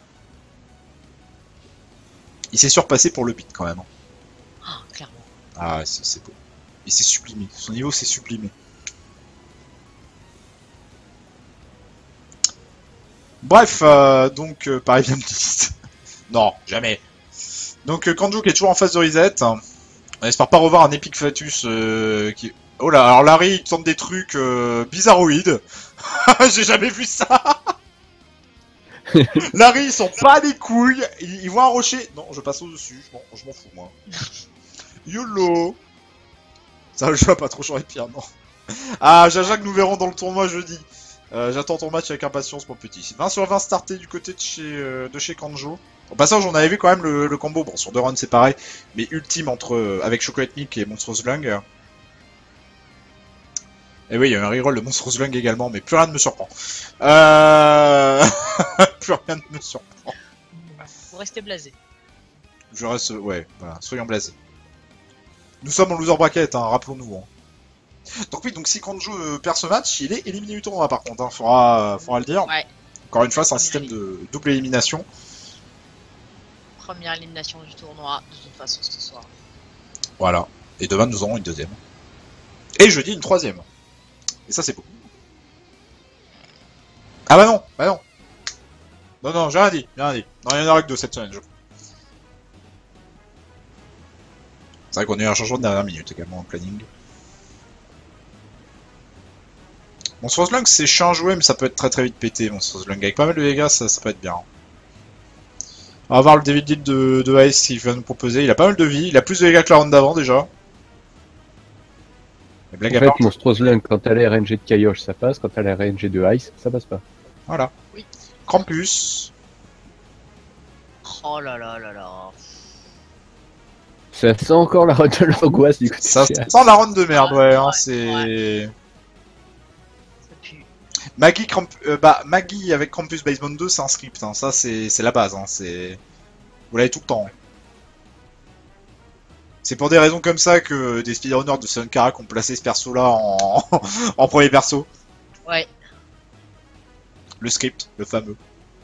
Il s'est surpassé pour le beat quand même. Oh, clairement. Ah, c'est c'est beau. Il s'est sublimé. Son niveau s'est sublimé. Bref, euh, donc, euh, pareil, bien Lilith. Non, jamais. Donc, euh, Kanjo qui est toujours en phase de reset. On espère pas revoir un Epic Fatus euh, qui... Oh là, alors Larry, il tente des trucs euh, bizarroïdes. J'ai jamais vu ça. Larry, ils sont pas des couilles. Ils, ils voient un rocher. Non, je passe au-dessus. Je m'en je m'en fous, moi. YOLO. Ça, le jeu a pas trop changé pire, non. Ah, Jaja que nous verrons dans le tournoi jeudi. Euh, J'attends ton match avec impatience, mon petit. vingt sur vingt starté du côté de chez, euh, de chez Kanjo. Au passage, on avait vu quand même le, le combo. Bon, sur deux runs, c'est pareil. Mais ultime entre euh, avec Chocolate Milk et Monstrous Lung. Et oui, il y a eu un reroll de Monstrous Lung également, mais plus rien ne me surprend. Euh... plus rien ne me surprend. Vous restez blasé. Je reste... Ouais, voilà, soyons blasés. Nous sommes en loser bracket, hein, rappelons-nous. Hein. Donc oui, donc si Kanjo euh, perd ce match, il est éliminé du tournoi par contre, hein, faudra, faudra le dire. Ouais. Encore une fois, c'est un système de double élimination. Première élimination du tournoi, de toute façon, ce soir. Voilà. Et demain, nous aurons une deuxième. Et jeudi, une troisième. Et ça, c'est beau. Ah bah non, bah non. Non, non, j'ai rien dit, j'ai rien dit. Non, il y en aura que deux cette semaine, je crois. C'est vrai qu'on a eu un changement de dernière minute également en planning. Monstrous Lung, c'est chiant à jouer, mais ça peut être très très vite pété, Monstrous Lung. Avec pas mal de dégâts, ça, ça peut être bien. On va voir le David Deal de, de Ice qu'il va nous proposer. Il a pas mal de vie, il a plus de dégâts que la round d'avant déjà. Mais blague En à fait, part. Monstrous Lung, quand t'as la R N G de Kaiosh, ça passe. Quand t'as la R N G de Ice, ça passe pas. Voilà. Oui. Krampus. Oh là là là là. Ça sent encore la de l'angoisse du côté Ça de sent Théâtre. la run de merde, Ouais, ouais, hein, ouais, c'est... Ça pue. Maggie, Cramp... euh, bah, Maggie avec Krampus Baseball deux, c'est un script, hein. Ça c'est c'est la base, hein. C'est... Vous l'avez tout le temps. C'est pour des raisons comme ça que des speedrunners de Sun Karak ont placé ce perso-là en... en premier perso. Ouais. Le script, le fameux.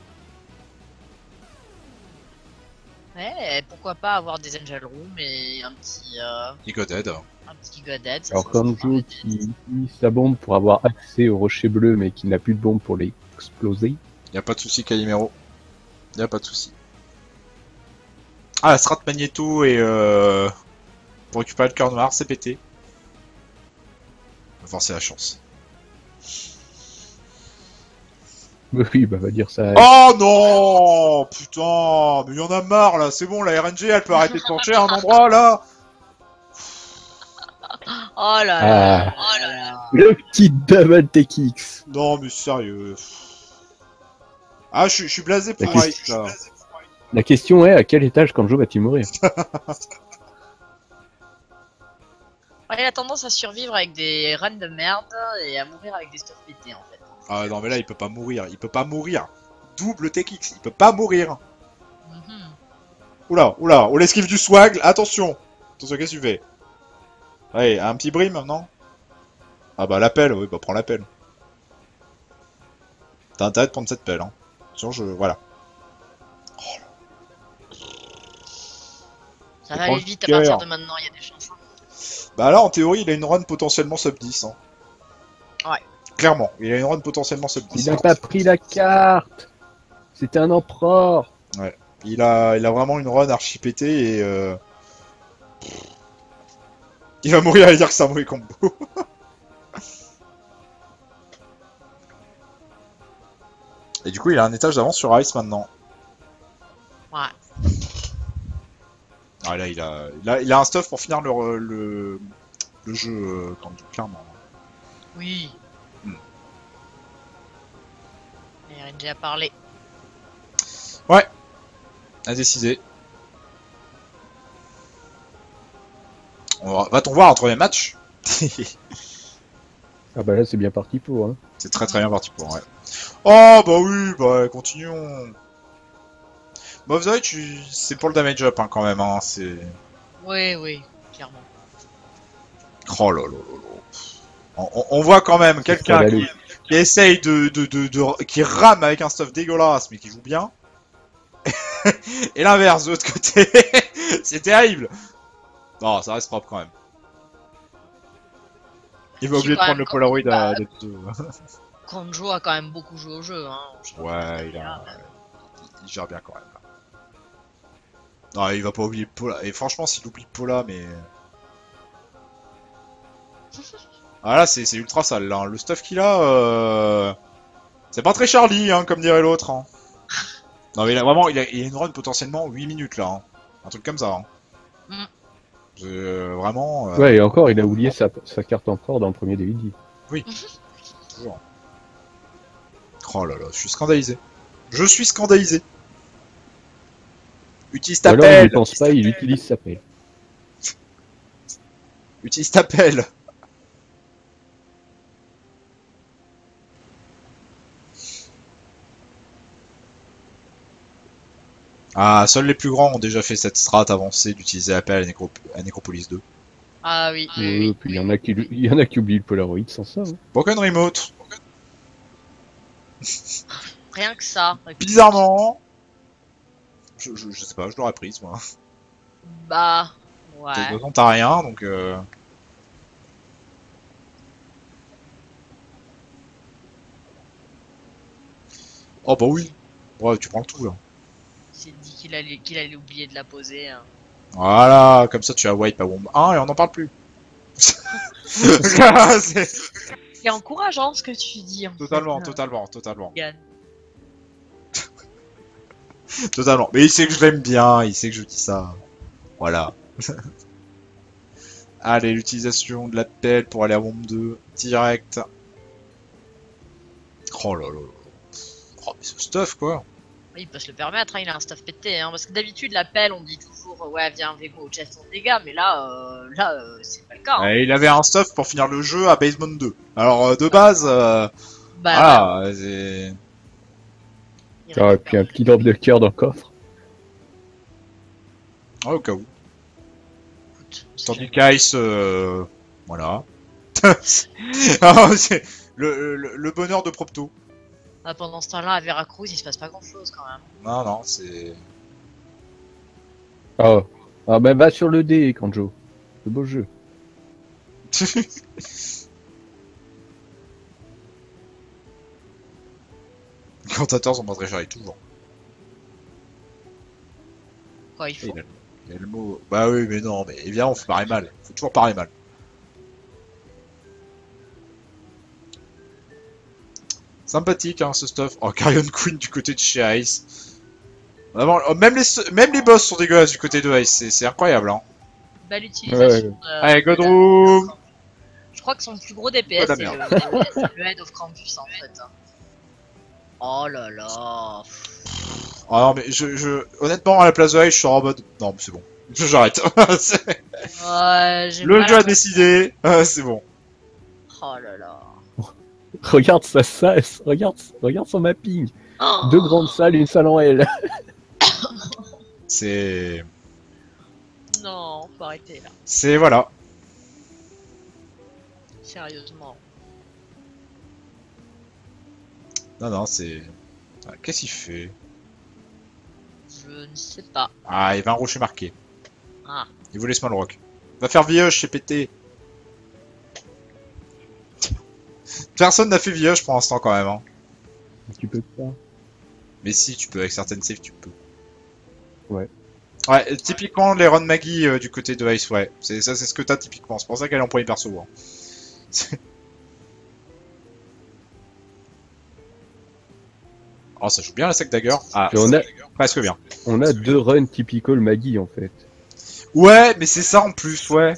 Ouais, pourquoi pas avoir des Angel Room et un petit, euh, Il Godhead. un petit Godhead. ça, Alors ça, comme ça Joe qui utilise sa bombe pour avoir accès au rocher bleu mais qui n'a plus de bombe pour les exploser. Y a pas de souci, Calimero. Y a pas de souci. Ah, la strat Magneto et euh... pour récupérer le cœur noir, c'est pété. Enfin, c'est la chance. Oui, bah va dire ça. Oh non, putain, mais y en a marre là. C'est bon, la R N G, elle peut arrêter de plancher à un endroit là. Oh là Ah. là. Oh là là. Le petit double T X. Non, mais sérieux. Ah, je suis- je suis blasé pour La Ice là. La question est à quel étage Kanjo va-t-il mourir? Ouais, il a tendance à survivre avec des runs de merde et à mourir avec des stuff pétés en fait. Ah non, mais là, il peut pas mourir. Il peut pas mourir. Double T X, il peut pas mourir. Mhm. Oula, oula, on l'esquive du swag. Attention. Attention, qu'est-ce que tu fais? Ouais, un petit brim, non? Ah bah l'appel, oui, bah prends l'appel. T'as intérêt de prendre cette pelle, hein. Sinon, je... Voilà. Ça Je va prends aller le vite à cœur. partir de maintenant, il y a des chances. Bah là, en théorie, il a une run potentiellement sub dix. Hein. Ouais. Clairement, il a une run potentiellement sub dix. Il n'a pas pris la carte. C'était un empereur. Il a, il a vraiment une run archi pétée et... Euh... Il va mourir à dire que c'est un mauvais combo. Et du coup, il a un étage d'avance sur Ice maintenant. Ouais. Ah là, il a, il a, il a un stuff pour finir le, le, le jeu, euh, quand- clairement. Oui. Hmm. Et R N G a parlé. A décidé. On va, va-t-on voir un troisième match? Ah bah là c'est bien parti pour. Hein. C'est très très bien parti pour, ouais. Oh bah oui, bah continuons. Bah vous savez, tu... c'est pour le damage up hein, quand même, hein, c'est... Oui, oui, clairement. Oh là là là là. On, on- on voit quand même quelqu'un qui, qui essaye de, de, de, de- qui rame avec un stuff dégueulasse mais qui joue bien. Et l'inverse de l'autre côté, c'est terrible. Non, ça reste propre quand même. Il va Je oublier suis de quand prendre même le Polaroid bah, à d'être deux. Kanjo a quand même beaucoup joué au jeu. Hein. Je- Ouais, il a... Il gère bien quand même. Là. Non, il va pas oublier Pola. Et franchement, s'il oublie Pola, mais... Ah là, c'est c'est ultra sale, là. Le stuff qu'il a, euh... c'est pas très Charlie, hein, comme dirait l'autre. Hein. Non, mais il a vraiment, il a, il a une run potentiellement huit minutes, là. Hein. Un truc comme ça. Hein. Mm. Euh, vraiment... euh, Ouais et encore il a oublié sa, sa carte empereur dans le premier D V D. Toujours. Oh là là, je suis scandalisé. Je suis scandalisé. Utilise Ou ta alors il pelle. ne pense pas, il utilise sa pelle. Utilise ta pelle. Ah, seuls les plus grands ont déjà fait cette strat avancée d'utiliser la pelle à, Nécro- à Necropolis deux. Ah oui, oui, Ouais, oui. puis il y en a qui il y en a qui oublient le Polaroid sans ça. Hein. Broken Remote. Rien que ça. Bizarrement. Je, je, je sais pas, je l'aurais prise moi. Bah, De ouais. toute façon, t'as rien donc. Euh... Oh bah oui. Ouais, tu prends le tout là. Il s'est dit qu'il allait, qu'il allait oublier de la poser. Hein. Voilà, comme ça tu as wipe à bombe un et on n'en parle plus. C'est- C'est encourageant ce que tu dis. En totalement, fait. totalement, totalement. Yann. Totalement. Mais il sait que je l'aime bien, il sait que je dis ça. Voilà. Allez, l'utilisation de la pelle pour aller à bombe deux, direct. Oh là là là. Oh, mais ce stuff, quoi. Oui, il peut se le permettre, hein, il a un stuff pété, hein, parce que d'habitude, l'appel, on dit toujours, euh, ouais, viens, Vego, chest son dégâts, mais là, euh, là, euh, c'est pas le cas. Hein. Ouais, il avait un stuff pour finir le jeu à Basement deux. Alors, euh, de base, euh, Bah, voilà, c'est... il Ah, et récupère puis un le- petit drop de cœur dans le coffre. Ouais, au cas où. Écoute, on sait Tandis jamais. qu'Ice, euh... voilà. Ah, c'est le, le, le bonheur de Propto. Ah, pendant ce temps-là, à Veracruz, il se passe pas grand-chose, quand même. Non, non, c'est... Ah, ah bah va sur le dé, Kanjo. C'est beau jeu. Les commentateurs sont pas très chargés, toujours. Quoi, il faut. Il a, il a le mot... Bah oui, mais non, mais évidemment, faut parer mal. Faut toujours parer mal. Sympathique, hein, ce stuff. Oh, Carrion Queen du côté de chez Ice. Vraiment, oh, même, les, même les boss sont dégueulasses du côté de Ice, c'est incroyable, hein. Belle utilisation. Ouais. de- Allez, de la- Godroom. Je crois que son plus gros D P Oh, S, la c'est merde. le, c'est le Head of Krampus, en fait. hein. Oh là là. Oh non, mais je, je... Honnêtement, à la place de Ice, je suis en mode... Non, mais c'est bon. J'arrête. C'est- Ouais, j'ai le mal jeu à- a décidé, euh, c'est bon. Oh là là. Regarde sa salle, regarde, regarde son mapping. Oh. Deux grandes salles, une salle en L. C'est... Non, faut arrêter là. C'est... Voilà. Sérieusement. Non, non, c'est... Ah, qu'est-ce qu'il fait? Je ne sais pas. Ah, il va un rocher marqué. Ah. Il voulait Small Rock. Va faire Vioche, c'est pété. Personne n'a fait Vioche pour l'instant quand même. Hein. Tu peux pas. Mais si, tu peux, avec certaines saves, tu peux. Ouais. Ouais, typiquement les Ron Maggie euh, du côté de Ice, ouais. C'est ça, c'est ce que t'as typiquement. C'est pour ça qu'elle est en premier perso. Hein. Oh, ça joue bien la sec dagger. Ah, Et on a, presque bien. on a deux runs typical Maggie en fait. Ouais, mais c'est ça en plus, ouais.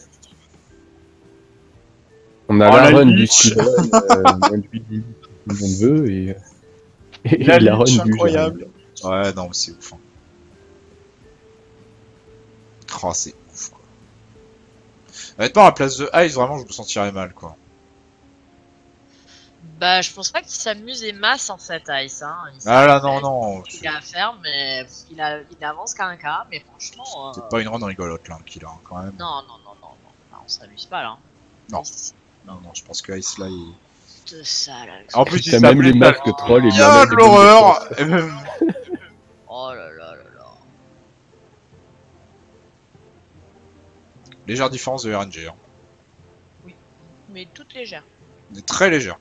On a Oh, la, la run du Lich. speedrun, euh, moins de huit dix, tout le monde veut, et, et La la, run Lich, du incroyable. Ouais, non, mais c'est ouf. Hein. Oh, c'est ouf, quoi. Honnêtement, à la place de Ice, vraiment, je me sentirais mal, quoi. Bah, je pense pas qu'il s'amuse des masses en fait, Ice. Hein. Il Ah là, s'amuse non, avec non. ce qu'il a à faire, mais pff, il, a, il avance qu'un cas, mais franchement. euh, C'est pas une run rigolote, là, qu'il a, hein, quand même. Non, non, non, non, non, non, on s'amuse pas là. Non. C'est Non, non, je pense que Ice, là, il... de ça là. En plus, T'as il même les s'appelle- masques trolls et Il y a de l'horreur. Oh là là là là. Légère différence de R N G, hein. Mais toute légère. Mais très légère.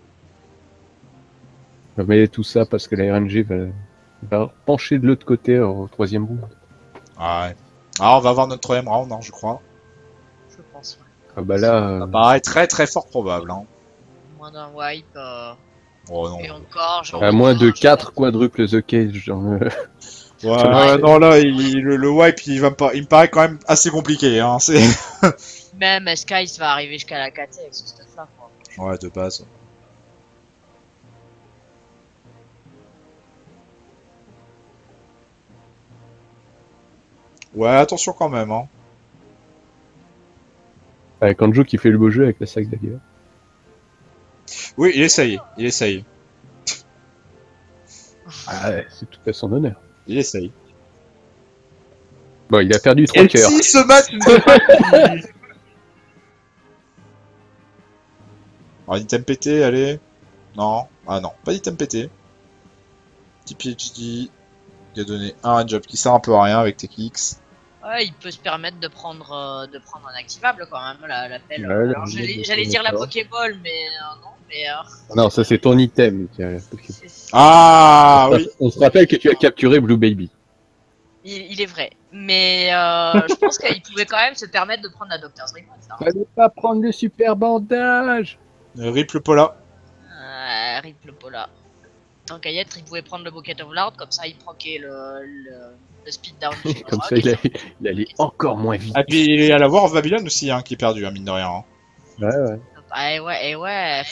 Mais tout ça parce que la R N G va, va pencher de l'autre côté au troisième round. Ah ouais. Ah, on va avoir notre troisième round, hein, je crois. Je pense, ouais. Ah bah là, Ça euh, paraît très très fort probable, hein. Moins d'un wipe. euh, Oh non. Et encore, genre. à moins de quatre quadruples The Cage dans le... Ouais, Ouais. non, là, il- le, le wipe, il, va me pas, il me paraît quand même assez compliqué, hein. C'est... Même Skies va arriver jusqu'à la K T avec ce stuff là, quoi. Ouais, de base. Ouais, attention quand même, hein. avec Kanjo qui fait le beau jeu avec la sac dagger. Oui, il essaye, il essaye. Ah ouais, c'est tout à son honneur. Il essaye. Bon, il a perdu trois Et cœurs. si ce match ne s'est pas fini. Alors, item pété, allez. Non. Ah non, pas d'item pété. Petit P H D. Il a donné un job qui sert un peu à rien avec T-Kix. Ouais, il peut se permettre de prendre, euh, de prendre un activable quand même, la- l'appel. Ouais, Alors, la- j'allais la- j'allais dire la d'accord. Pokéball, mais euh, non, mais. euh, Non, ça c'est ton item. tiens, parce que- c'est- Ah oui. On se rappelle que tu as capturé Blue Baby. il, il est vrai. Mais euh, je pense qu'il pouvait quand même se permettre de prendre la Doctor's Remote. Hein. Fallait pas prendre le super bandage. Euh, Rip le Pola. Euh, Rip le Pola. Tant qu'à y être, il pouvait prendre le Bucket of Lard, comme ça il proquait le, le, le speed down. du Comme Rock. ça, il, a- il allait encore moins vite. Ah, puis il y a la War of Babylon aussi, hein, qui est perdu, hein, mine de rien. Hein. Ouais, ouais. Ah, et ouais, et ouais.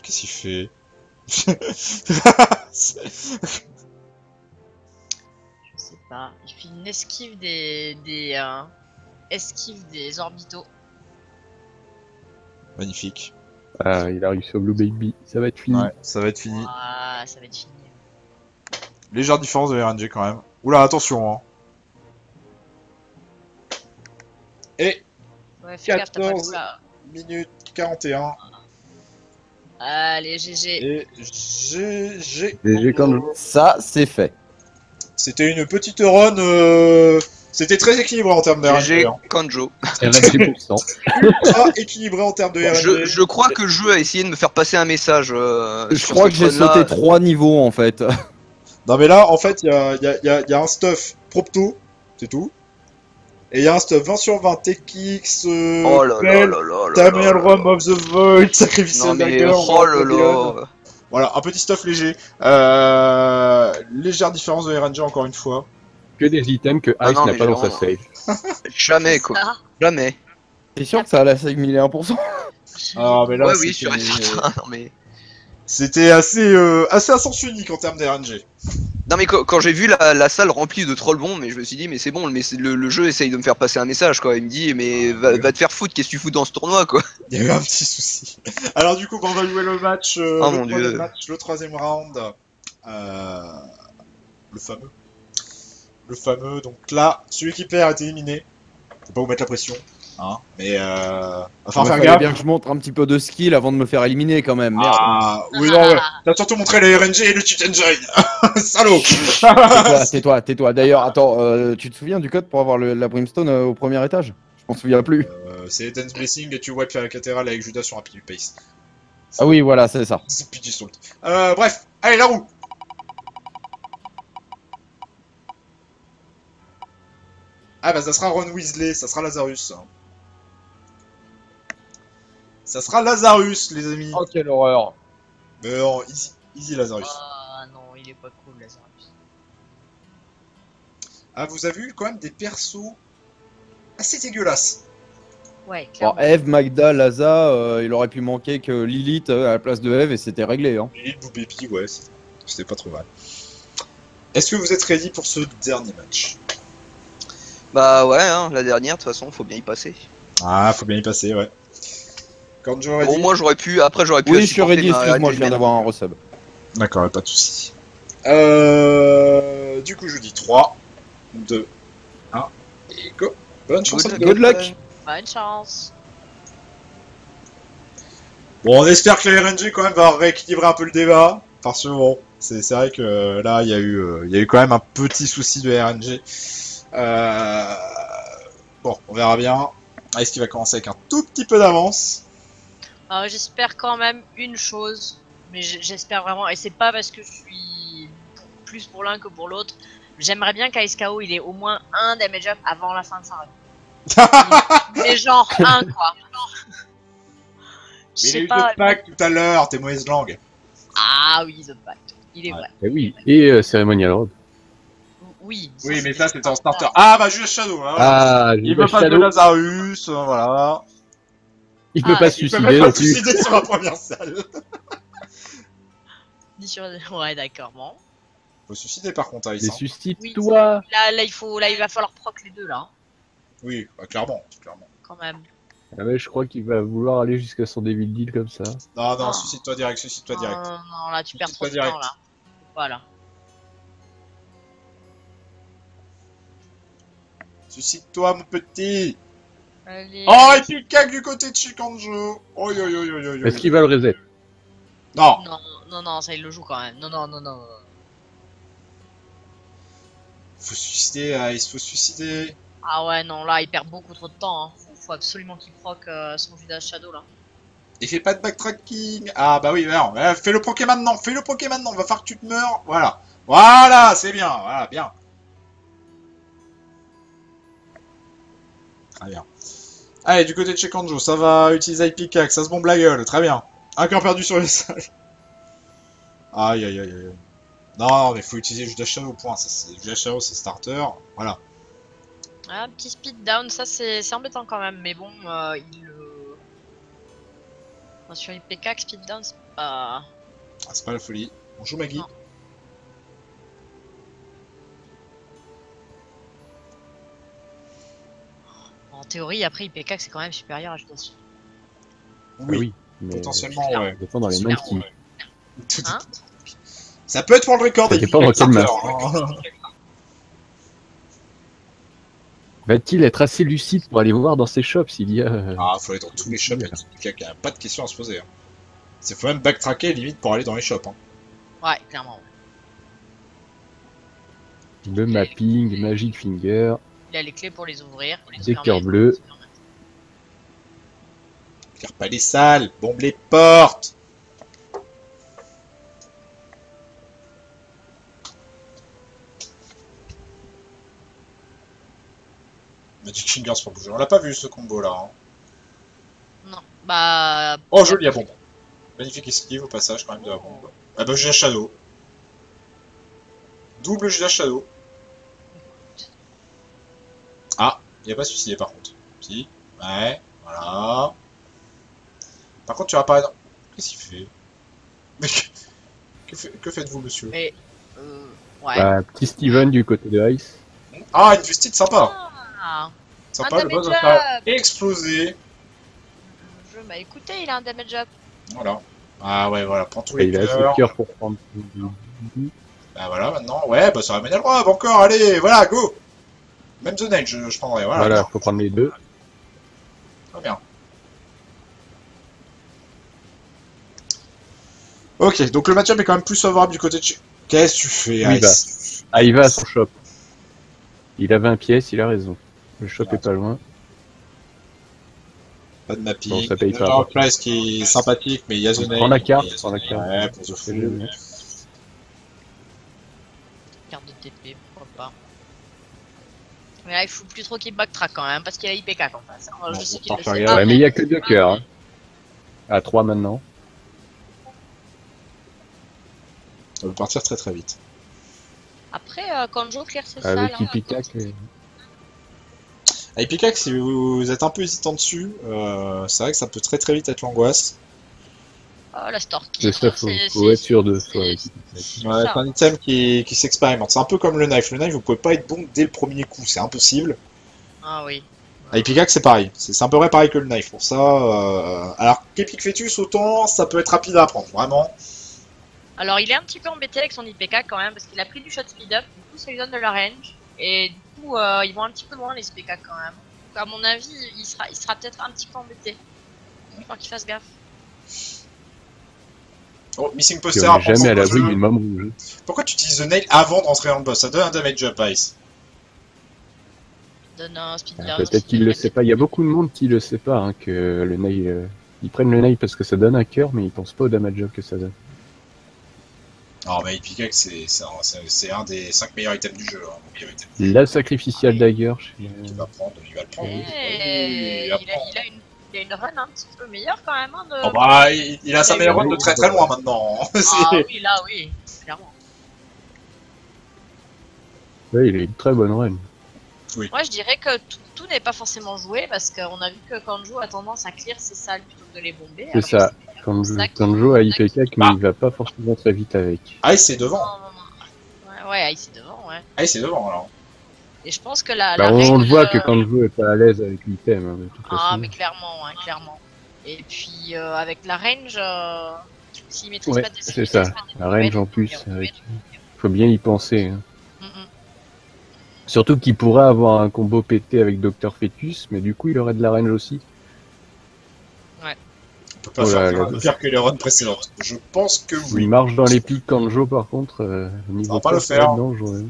Qu'est-ce qu'il fait? Je sais pas. Il fait une esquive des. des. Euh, esquive des orbitaux. Magnifique. Ah, il a réussi au Blue Baby. Ça va être fini. Ouais, ça va être fini. Ah, ça va être fini. Légère différence de R N G quand même. Oula, attention, hein. Et Ouais, fais gaffe, t'as pas le quatorze coup là. minutes quarante et un. Allez, G G. Et G G. G G Kanjo. Ça, c'est fait. C'était une petite run. Euh... C'était très équilibré en termes de R N G. G G hein. Kanjo. R N G pour cent. Ultra équilibré en termes de R N G. Je, je crois que le jeu a essayé de me faire passer un message. euh, Je sur crois cette que j'ai run-là. sauté trois niveaux en fait. Non mais là, en fait, il y a, y, a, y, a, y a un stuff Propto, c'est tout. Et il y a un stuff vingt sur vingt, T X, euh, Oh là là Bell, là là là Tamriel là Rum là. of the Void, Sacrificial Non mais Dagger, oh là là. Voilà, un petit stuff léger. Euh, légère différence de R N G encore une fois. Que des items que Ah Ice non, n'a mais pas dans genre- sa save. Jamais quoi. Ah, Jamais. T'es sûr que ça allait à cinq mille et un pour cent? Ah mais là, Ouais oui, c'était- sûr et certain. Non mais. C'était assez, euh, assez à sens unique en termes de R N G. Non mais quand, quand j'ai vu la, la salle remplie de trolls bons, mais je me suis dit mais c'est bon, mais c'est- le, le jeu essaye de me faire passer un message quoi. Il me dit mais Ah, va, ouais. va te faire foutre, qu'est-ce que tu fous dans ce tournoi quoi. Il y a eu un petit souci. Alors du coup, quand on va jouer le match, euh, Oh le mon troisième Dieu. match, le troisième round, euh, le fameux, le fameux. Donc là, celui qui perd est éliminé. Faut pas vous mettre la pression, hein. Mais euh, va Il falloir faire fallait gaffe. bien que je montre un petit peu de skill avant de me faire éliminer quand même. Merde. Ah, oui, non, ouais. T'as surtout montré les R N G et le cheat engine. Salaud. Tais-toi, tais-toi, tais-toi. D'ailleurs, attends, euh, tu te souviens du code pour avoir le- la brimstone euh, au premier étage? Je m'en souviens plus. Euh, c'est Eden's Blessing et tu wipe la cathédrale avec Judas sur un P pace. Ah oui, voilà, c'est ça. C'est P G Salt. Euh, bref, allez, la roue. Ah bah ça sera Ron Weasley, ça sera Lazarus. hein. Ça sera Lazarus, les amis. Oh, quelle horreur. Mais non, easy, easy Lazarus. Ah non, il est pas cool, Lazarus. Ah, vous avez eu quand même des persos assez dégueulasses. Ouais, Bon, clairement. Eve, Magda, Laza, euh, il aurait pu manquer que Lilith euh, à la place de Eve et c'était réglé. Hein. Lily Blue Baby, ouais, c'est- c'était pas trop mal. Est-ce que vous êtes ready pour ce dernier match? Bah ouais, hein, la dernière de toute façon, faut bien y passer. Ah, faut bien y passer, ouais. Quand j'aurais Bon, dit... moi j'aurais pu, après j'aurais pu. Oui, je suis supporter, ready, mais excuse-moi, arrêtez je viens de d'avoir un m'énerver. resub. D'accord, pas de soucis. Euh... Du coup, je dis trois, deux, un, et go. Bonne chance à Good, vous. Good luck. Bonne chance. Bon, on espère que la R N G quand même va rééquilibrer un peu le débat, parce que bon, c'est c'est vrai que euh, là, il y a eu, euh, il y a eu quand même un petit souci de R N G. Euh... Bon, on verra bien. Est-ce qu'il va commencer avec un tout petit peu d'avance? Euh, J'espère quand même une chose, mais j- j'espère vraiment, et c'est pas parce que je suis plus pour l'un que pour l'autre. J'aimerais bien qu'Ice K O il ait au moins un damage up avant la fin de sa run. Mais genre un quoi. Je Mais il a sais eu pas. deux packs tout à l'heure, t'es mauvaise langue. Ah oui, The Pact. Il est Ouais. vrai. Eh oui, et euh, Ceremonial Robe. Oui. Oui, mais c'était ça, c'était en starter. starter. Ah, bah, juste Shadow, hein, voilà. Ah, Il veut pas de Lazarus, euh, voilà. Il peut Ah, pas il se Il peut suicider même non pas se plus. suicider sur la première salle. Ni sur- Ouais, d'accord, bon. Faut se suicider par contre, Alice. Mais hein. suscite-toi. Là, là, il faut, là, il va falloir proc les deux là, hein, Oui, bah, clairement, clairement. quand même. Ah ouais, je crois qu'il va vouloir aller jusqu'à son Devil Deal comme ça. Non, non, Ah. suicide-toi direct, suicide-toi Non, direct. non, non, là, tu perds Suicide trop pas de direct. temps là. Voilà. Suicide-toi, mon petit. Allez. Oh, et puis le cac du côté de Shikanjo. Oh, yo, yo, yo, yo, yo. Est-ce qu'il va le reset? Non, Non, non, non, ça il le joue quand même. Non, non, non, non. faut se suicider, Alice, faut se suicider. Ah ouais, non, là, il perd beaucoup trop de temps. Hein. Faut, faut absolument qu'il proc euh, son Judas Shadow là. Il fait pas de backtracking. Ah, bah oui, non, mais fais le proké maintenant, fais le proké maintenant, va falloir que tu te meurs. Voilà. Voilà, c'est bien, voilà, bien. Très bien. Allez, du côté de chez Kanjo, ça va utiliser avec pickaxe, ça se bombe la gueule, très bien. Un cœur perdu sur les salles. Aïe, aïe, aïe, aïe. Non, mais faut utiliser Judas Shadow, point. Ça, c'est Judas Shadow, c'est starter. Voilà. Ah, un petit speed down, ça c'est c'est embêtant quand même. Mais bon, euh, il. Euh... enfin, sur les P K, speed down, c'est pas. Ah, c'est pas la folie. On joue Maggie. Non. En théorie, après, I P K c'est quand même supérieur à Judas. Ah Oui, oui, mais potentiellement, clair. ouais. ça dépend dans les mains qui. Tout Hein dépend. Ça peut être pour le record Ça des dépend dans quelle main. hein. Va-t-il être assez lucide pour aller voir dans ses shops s'il y a. euh, Ah, faut aller dans tous les shops avec I P K, il n'y a pas de question à se poser. Hein. C'est faut même backtracker limite pour aller dans les shops. Hein. Ouais, clairement. Le mapping, Magic Finger, Il a les clés pour les ouvrir. Pour les des fermer. cœurs bleus. Car pas les salles, bombe les portes. Magic Fingers pour bouger. On l'a pas vu ce combo là. Hein. Non, bah. Oh joli la bombe. Magnifique esquive au passage quand même de la bombe. Ah bah Judas Shadow. Double Judas Shadow. Ah, il a pas suicidé par contre. Si. Ouais, voilà. Par contre tu vas pas... Qu'est-ce qu'il fait? Mais que, que, fait- que faites-vous monsieur? Mais. Euh, ouais. Bah, petit Steven du côté de Ice. Ah, une vestide sympa. Ah, Sympa, un le boss damage va up. exploser. je m'a écouté, il a un damage up. Voilà. Ah ouais, voilà, prends tous Et les il a assez cœurs. de cœur pour prendre. Bah voilà, maintenant, ouais, bah ça ramène le robe encore, allez, voilà, go. Même The Night, je, je prendrai, voilà. Voilà, faut prendre les deux. Très bien. Ok, donc le match-up est quand même plus favorable du côté de... Ch- Qu'est-ce que tu fais, Oui, Ice? Ah, il va à son shop. Il a vingt pièces, il a raison. Le shop est pas loin. Pas de mapping. Bon, ça paye pas. Genre, Place qui est sympathique, mais il y a The Night. Prends la carte, il y a The prends la Night. carte. Ouais, pour The C'est Fool. joli. Carte de T P, pourquoi pas. Mais là, il faut plus trop qu'il backtrack quand même, parce qu'il a I P K en face. hein. Bon, Je sais on qu'il part le faire sait gaffe. pas. Ouais, mais il y a que deux cœurs. Hein. À trois maintenant. Ça peut partir très très vite. Après, euh, Kanjo clear c'est ça. Avec Ipicac. euh, À Epicac, si vous êtes un peu hésitant dessus, euh, c'est vrai que ça peut très très vite être l'angoisse. Oh, la Stork. C'est ça, faut, faut être sûr de soi. avec Ipicac. Ouais, ça. c'est un item qui, qui s'expérimente. C'est un peu comme le knife. Le knife, vous pouvez pas être bon dès le premier coup, c'est impossible. Ah oui. À Epicac, c'est pareil. C'est c'est un peu vrai pareil que le knife. Pour ça, euh... alors qu'Epic Fetus, autant ça peut être rapide à apprendre, vraiment. Alors, il est un petit peu embêté avec son I P K quand même, parce qu'il a pris du shot speed up, du coup, ça lui donne de la range. Et du coup, euh, ils vont un petit peu loin les S P K quand même. Donc, à mon avis, il sera, il sera peut-être un petit peu embêté. Il va falloir qu'il fasse gaffe. Oh, Missing Puis Poster. on est apprend jamais à son l'abri jeu. d'une môme rouge. Pourquoi tu utilises The Nail avant de rentrer dans le boss? Ça donne un damage up, Ice. Donne un speed Ah, down. Peut-être qu'il le sait pas. Il y a beaucoup de monde qui le sait pas, hein, que le nail. euh, Ils prennent le nail parce que ça donne un cœur, mais ils pensent pas au damage up que ça donne. Non, mais Epicac, c'est c'est un, c'est- c'est un des cinq meilleurs items du jeu. Hein. Donc, il va être- La sacrificial dagger chez. il va prendre, il va le prendre. Eh, Oui, il, a, il va prendre. il, a une, il a une run un petit peu meilleure quand même. Hein, de... Oh bah, il, il a sa Oui, meilleure oui, run de oui. très très loin maintenant. Ah C'est- oui, là oui, clairement. Ouais, il a une très bonne run. Moi je dirais que tout, tout n'est pas forcément joué parce qu'on a vu que Kanjo a tendance à clear ses salles plutôt que de les bomber. C'est ça. Quand je, quand je joue à Ipicac, mais Ah. il va pas forcément très vite avec. Ah, c'est devant. Ouais, ouais, ici devant, ouais. Ah, c'est devant alors. Et je pense que la. Bah, la on, on règle, le voit que euh, quand le jeu est pas à l'aise avec l'item, hein, de toute Ah, façon. mais clairement, hein, clairement. Et puis euh, avec la range, euh, s'il maîtrise Ouais, pas des c'est ça. La range en plus, avec- faut bien y penser. Hein. Mm, mm. Surtout qu'il pourrait avoir un combo pété avec Docteur Fetus, mais du coup il aurait de la range aussi. On peut pas Oh faire là pire, là. pire que les runs précédentes. Je pense que Il oui. marche dans les pics Kanjo par contre, euh, au niveau va pas le poste, faire. c'est dangereux.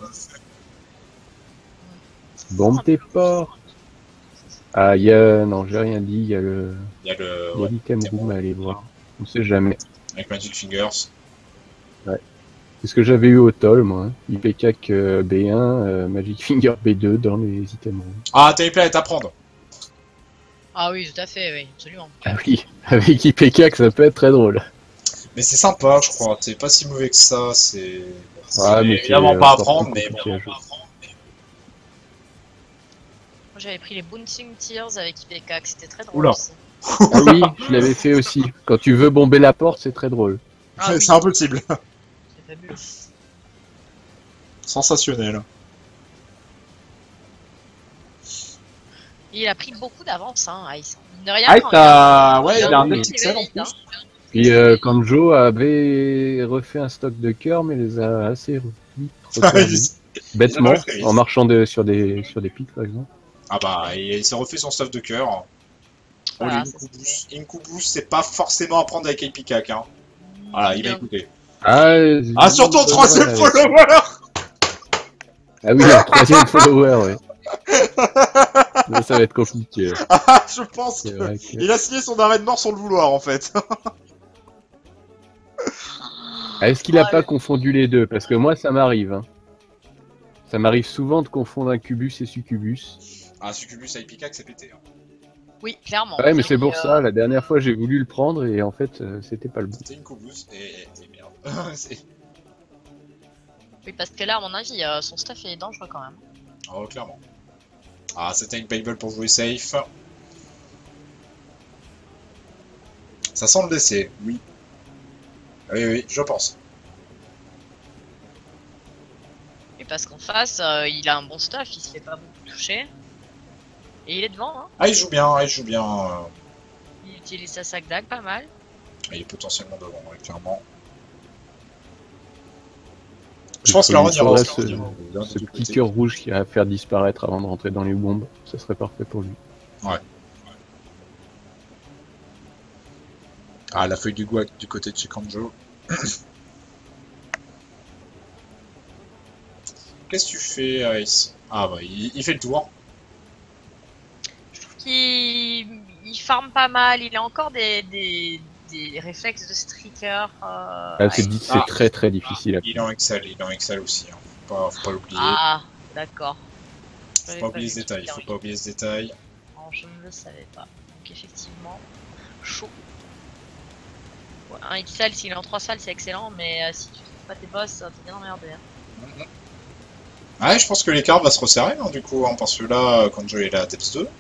Bombe tes portes. Ah, il y a... Non, j'ai rien dit, il y a le... Il y a le. Il y a Ouais, l'item room à aller voir. On sait jamais. avec Magic Fingers. C'est ce que j'avais eu au toll, moi. Hein. Ipicac euh, B un, euh, Magic Finger B deux dans les items room. Ah, t'as une planète à prendre. Ah oui, tout à fait, oui, absolument. Ah oui, avec Ipicac ça peut être très drôle. Mais c'est sympa, je crois. C'est pas si mauvais que ça. C'est. C'est Ah, mais évidemment c'est, pas à euh, prendre, mais compliqué à jouer. j'avais pris les Bouncing Tears avec I P K, c'était très drôle Oula. aussi. Ah oui, je l'avais fait aussi. Quand tu veux bomber la porte, c'est très drôle. Ah oui, C'est impossible. c'est fabuleux. Sensationnel. Il a pris beaucoup d'avance, hein, Ice. Mine de rien, Ah, quand t'as... il Ouais, a il a un beaucoup petit pixel en vite, hein. plus. Puis euh, quand Joe avait refait un stock de cœur, mais les a assez vite reperdus. Bêtement, Il a- en marchant de, sur des sur des pics par exemple. Ah bah, il, il s'est refait son stuff de cœur. Oh, Voilà, les ça, c'est Incubus. Incubus, c'est pas forcément à prendre avec A P K, hein. Voilà, il va Bien. écouter. Ah, euh, Ah, surtout en bonne troisième balle, follower. Ah oui, en troisième follower, ouais. Là, ça va être compliqué. Ah, je pense C'est que... vrai que... Il a signé son arrêt de mort sans le vouloir, en fait. Ah, est-ce qu'il a Ah, pas le- confondu les deux? Parce que moi, ça m'arrive. Hein. Ça m'arrive souvent de confondre Incubus et Succubus. Ah, Succubus A P K, c'est pété. Hein. Oui, clairement. Ouais, mais c'est pour euh, ça, la dernière fois, j'ai voulu le prendre et en fait, euh, c'était pas le bon. C'était Incubus et... et merde. C'est- Oui, parce que là, à mon avis, euh, son stuff est dangereux quand même. Oh, clairement. Ah, c'était une payball pour jouer safe. Ça sent le décès, oui. Oui, oui, je pense. Et parce qu'en face, euh, il a un bon stuff, il se fait pas beaucoup toucher. Et il est devant, hein. Ah, il joue bien, ah, il joue bien. euh, Il utilise sa sac d'ag pas mal. Il est potentiellement devant, ouais, clairement. Je pense que la Il run ira faudrait au ce, score, hein, d'un ce des deux petit côtés. cœur rouge qui va faire disparaître avant de rentrer dans les bombes, ça serait parfait pour lui. Ah, la feuille du guac du côté de chez Kanjo. Qu'est-ce que tu fais, Ice? Ah bah, il, il fait le tour. Je trouve qu'il il farme pas mal, il a encore des, des, des réflexes de streaker. Euh... Ah, c'est ouais. di- c'est Ah. très très difficile à Il est en Excel, il est en Excel aussi. Hein. Faut pas, faut pas l'oublier. Ah, d'accord. faut J'avais pas oublier vu ce qu'il détail. était en Faut pas oublier ce détail. Non, je ne le savais pas. Donc effectivement, chaud. Ouais, un X L, s'il est en trois salles, c'est excellent, mais euh, si tu trouves pas tes boss, euh, t'es bien emmerdé. Hein. Ouais, je pense que l'écart va se resserrer, hein, du coup, hein, parce que là, Kanjo est là à Depth deux.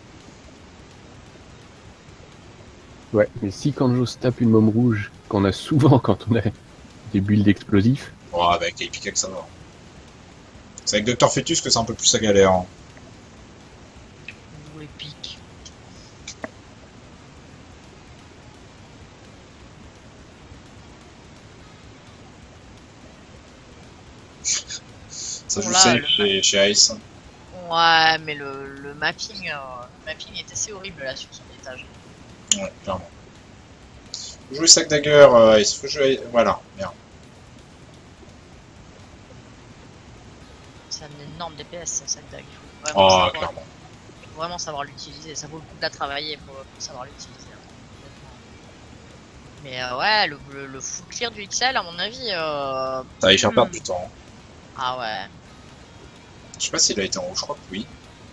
Ouais, mais si Kanjo se tape une môme rouge, qu'on a souvent quand on a des builds explosifs, Bon, avec A P K que ça va. C'est avec Docteur Fetus que c'est un peu plus sa galère. Hein. Ou les pics. Ça Bon, joue là, safe le- chez, chez Ice. Ouais, mais le, le mapping, euh, le mapping est assez horrible là sur son étage. Ouais, clairement. Faut jouer sac dagger, euh, Ice. Faut jouer. Voilà, merde. C'est un énorme D P S, ce sac d'ag. Il faut Oh, vraiment, savoir, clairement. faut vraiment savoir l'utiliser. Ça vaut le coup de la travailler pour, pour savoir l'utiliser. hein, honnêtement. Mais euh, ouais, le, le, le full clear du X L, à mon avis. Euh... Ça va y faire hmm. perdre du temps. Ah ouais. Je sais pas s'il a été en haut, je crois que oui.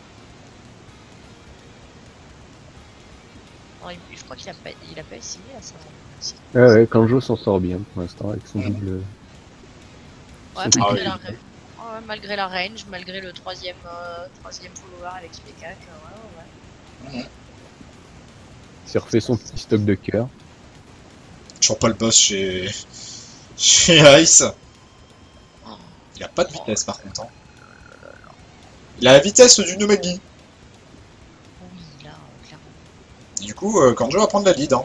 Non, il- je crois qu'il a pas, il a pas essayé à ça. Si. ouais, ouais, Kanjo s'en sort bien pour l'instant avec son Mhm. double. Ouais, Ah malgré, oui. la, ra- ouais, malgré la range, malgré le troisième, euh, troisième follower avec I P K. Ouais, ouais, ouais. Il s'est refait son petit stock de cœur. Toujours pas le boss chez. chez Ice. Oh. Il a pas de vitesse par contre. Hein. Il a la vitesse du Nomagi. Oui, là, euh, clairement. Du coup, euh, Kanjo va prendre la lead. Hein.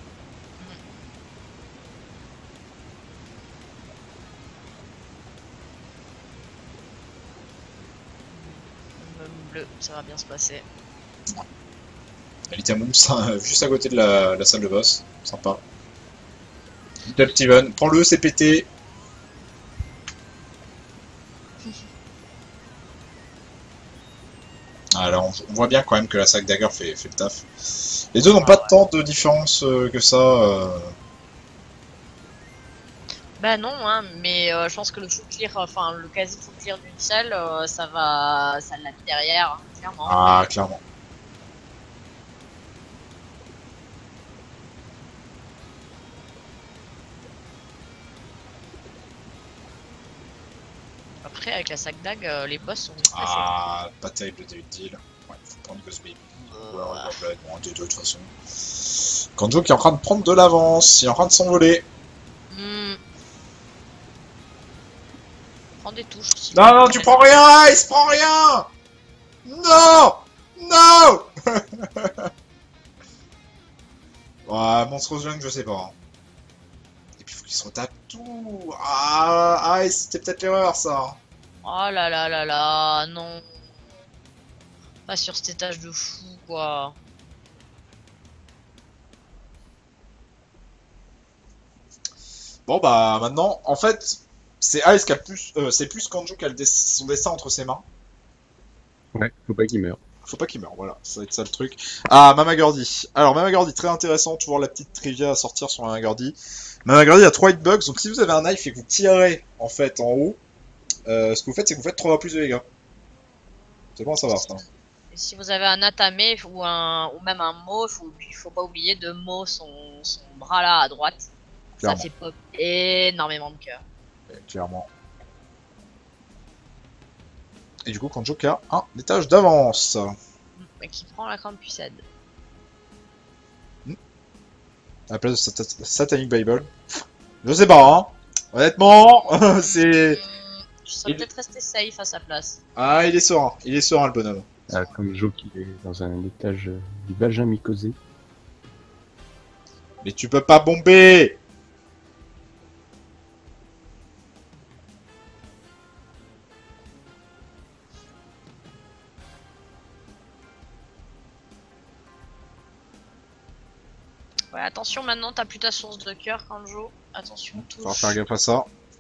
Même bleu, ça va bien se passer. Elle était à Moons, juste à côté de la, la salle de boss. Sympa. Little Steven, prends-le, c'est pété. Alors, on, on voit bien quand même que la sac dagger fait, fait le taf. Les deux n'ont Ah pas ouais. tant de différence euh, que ça. euh. Bah non, hein, mais euh, je pense que le full clear, enfin le quasi full clear d'une salle, euh, ça va, ça l'a mis derrière, hein, clairement. Ah, clairement. Après, avec la sac d'ag, euh, les boss sont stressés. Ah, pas terrible le début de deal. Ouais. faut prendre Ghost Baby. Ouais, on va être bon, un des deux de toute façon. Kanjo qui est en train de prendre de l'avance, il est en train de s'envoler. Hmm. Prends des touches. si Non, non, tu prends rien, Ice, prends rien. Non, non. Ouais, Monstrous Junk, je sais pas. hein. Et puis, faut qu'il se retape tout. Ah, Ice, c'était peut-être l'erreur, ça. Oh là là là là, non. Pas sur cet étage de fou, quoi. Bon, bah, maintenant, en fait, c'est Ice qui a plus... Euh, c'est plus Kanjo qui a le des- son destin entre ses mains. Ouais, faut pas qu'il meure. Faut pas qu'il meure, voilà, ça va être ça le truc. Ah, Mamagordi. Alors, Mamagordi, très intéressant, toujours la petite trivia à sortir sur Mamagordi. Mamagordi a trois hitbugs, donc si vous avez un knife et que vous tirez, en fait, en haut, euh, ce que vous faites, c'est que vous faites trois fois plus de dégâts. C'est bon à savoir, ça. Et si vous avez un Atame ou, un, ou même un Mo, faut, il faut pas oublier de Mo son, son bras là à droite. Clairement. Ça fait pop énormément de cœur. Ouais, clairement. Et du coup, Kanjo qui a un étage d'avance. Mais qui prend la grande puissade. À la place de Sat- Satanic Bible. Je sais pas, hein. Honnêtement, c'est... Hmm, Je serais Il- peut-être resté safe à sa place. Ah, il est serein. Il est serein, le bonhomme. Ah, comme Joe qui est dans un étage euh, du vagin mycosé. Mais tu peux pas bomber. Ouais, attention, maintenant t'as plus ta source de cœur, Kanjo. Attention, On va touche. faire gaffe à ça.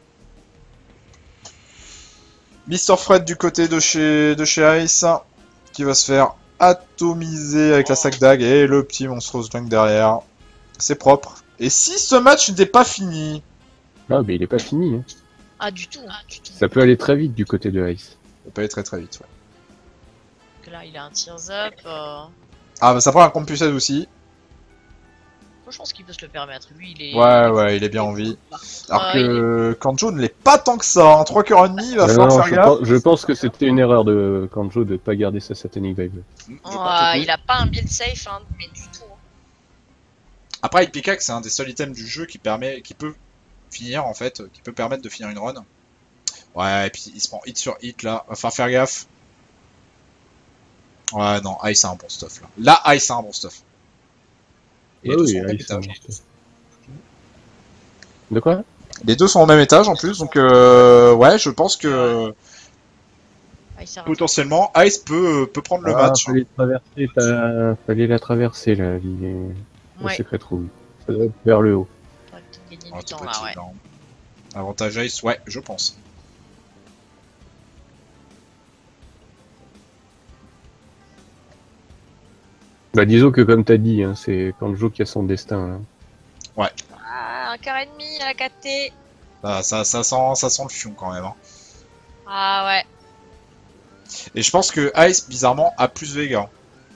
Mister Fred du côté de chez, de chez Ice, qui va se faire atomiser avec la sac d'ag et le petit Monstrous Junk derrière. C'est propre. Et si ce match n'était pas fini? Ah, mais il est pas fini. Hein. Ah, du tout, hein, du tout. Ça peut aller très vite du côté de Ice. Ça peut aller très très vite, ouais. Donc là, il a un tears up. Euh... Ah, bah ça prend un compulsade aussi. Je pense qu'il peut se le permettre. Lui, il est. Ouais, ouais, il est bien en vie. Alors Euh, que Kanjo ne l'est pas tant que ça. Hein. trois cœurs et demi, il va Non, falloir non, faire je, gaffe. pense, je pense que c'était une erreur de Kanjo de pas garder sa Satanic Bible. Je Ouais, pense que oui. il a pas un build safe, hein, mais du tout. hein. Après, Hit Pickaxe, c'est un des seuls items du jeu qui permet, qui peut finir en fait, qui peut permettre de finir une run. Ouais, et puis il se prend hit sur hit là, va falloir faire gaffe. Ouais, non, Ice a un bon stuff là. Là, Ice a un bon stuff. Et les Ouais, deux oui, sont au même Ice, c'est un étage. bon stuff. De quoi? Les deux sont au même étage en plus, donc euh, ouais, je pense que Ah, il s'est potentiellement Ice peut, peut prendre le Ah, match. Fallait traverser, ta- fallait la traverser la ligne. La Ouais. secret rouge. Ça doit être vers le haut. rattrapé. Faudrait peut-être gagner Ah, du c'est temps là, ouais. possible, hein. Avantage Ice, ouais, je pense. Bah disons que comme t'as dit, hein, c'est Kanjo qui a son destin. Là. Ah, un quart et demi à la K T. Ça, ça, ça, sent, ça sent le fion quand même. Hein. Ah ouais. Et je pense que Ice, bizarrement, a plus de dégâts.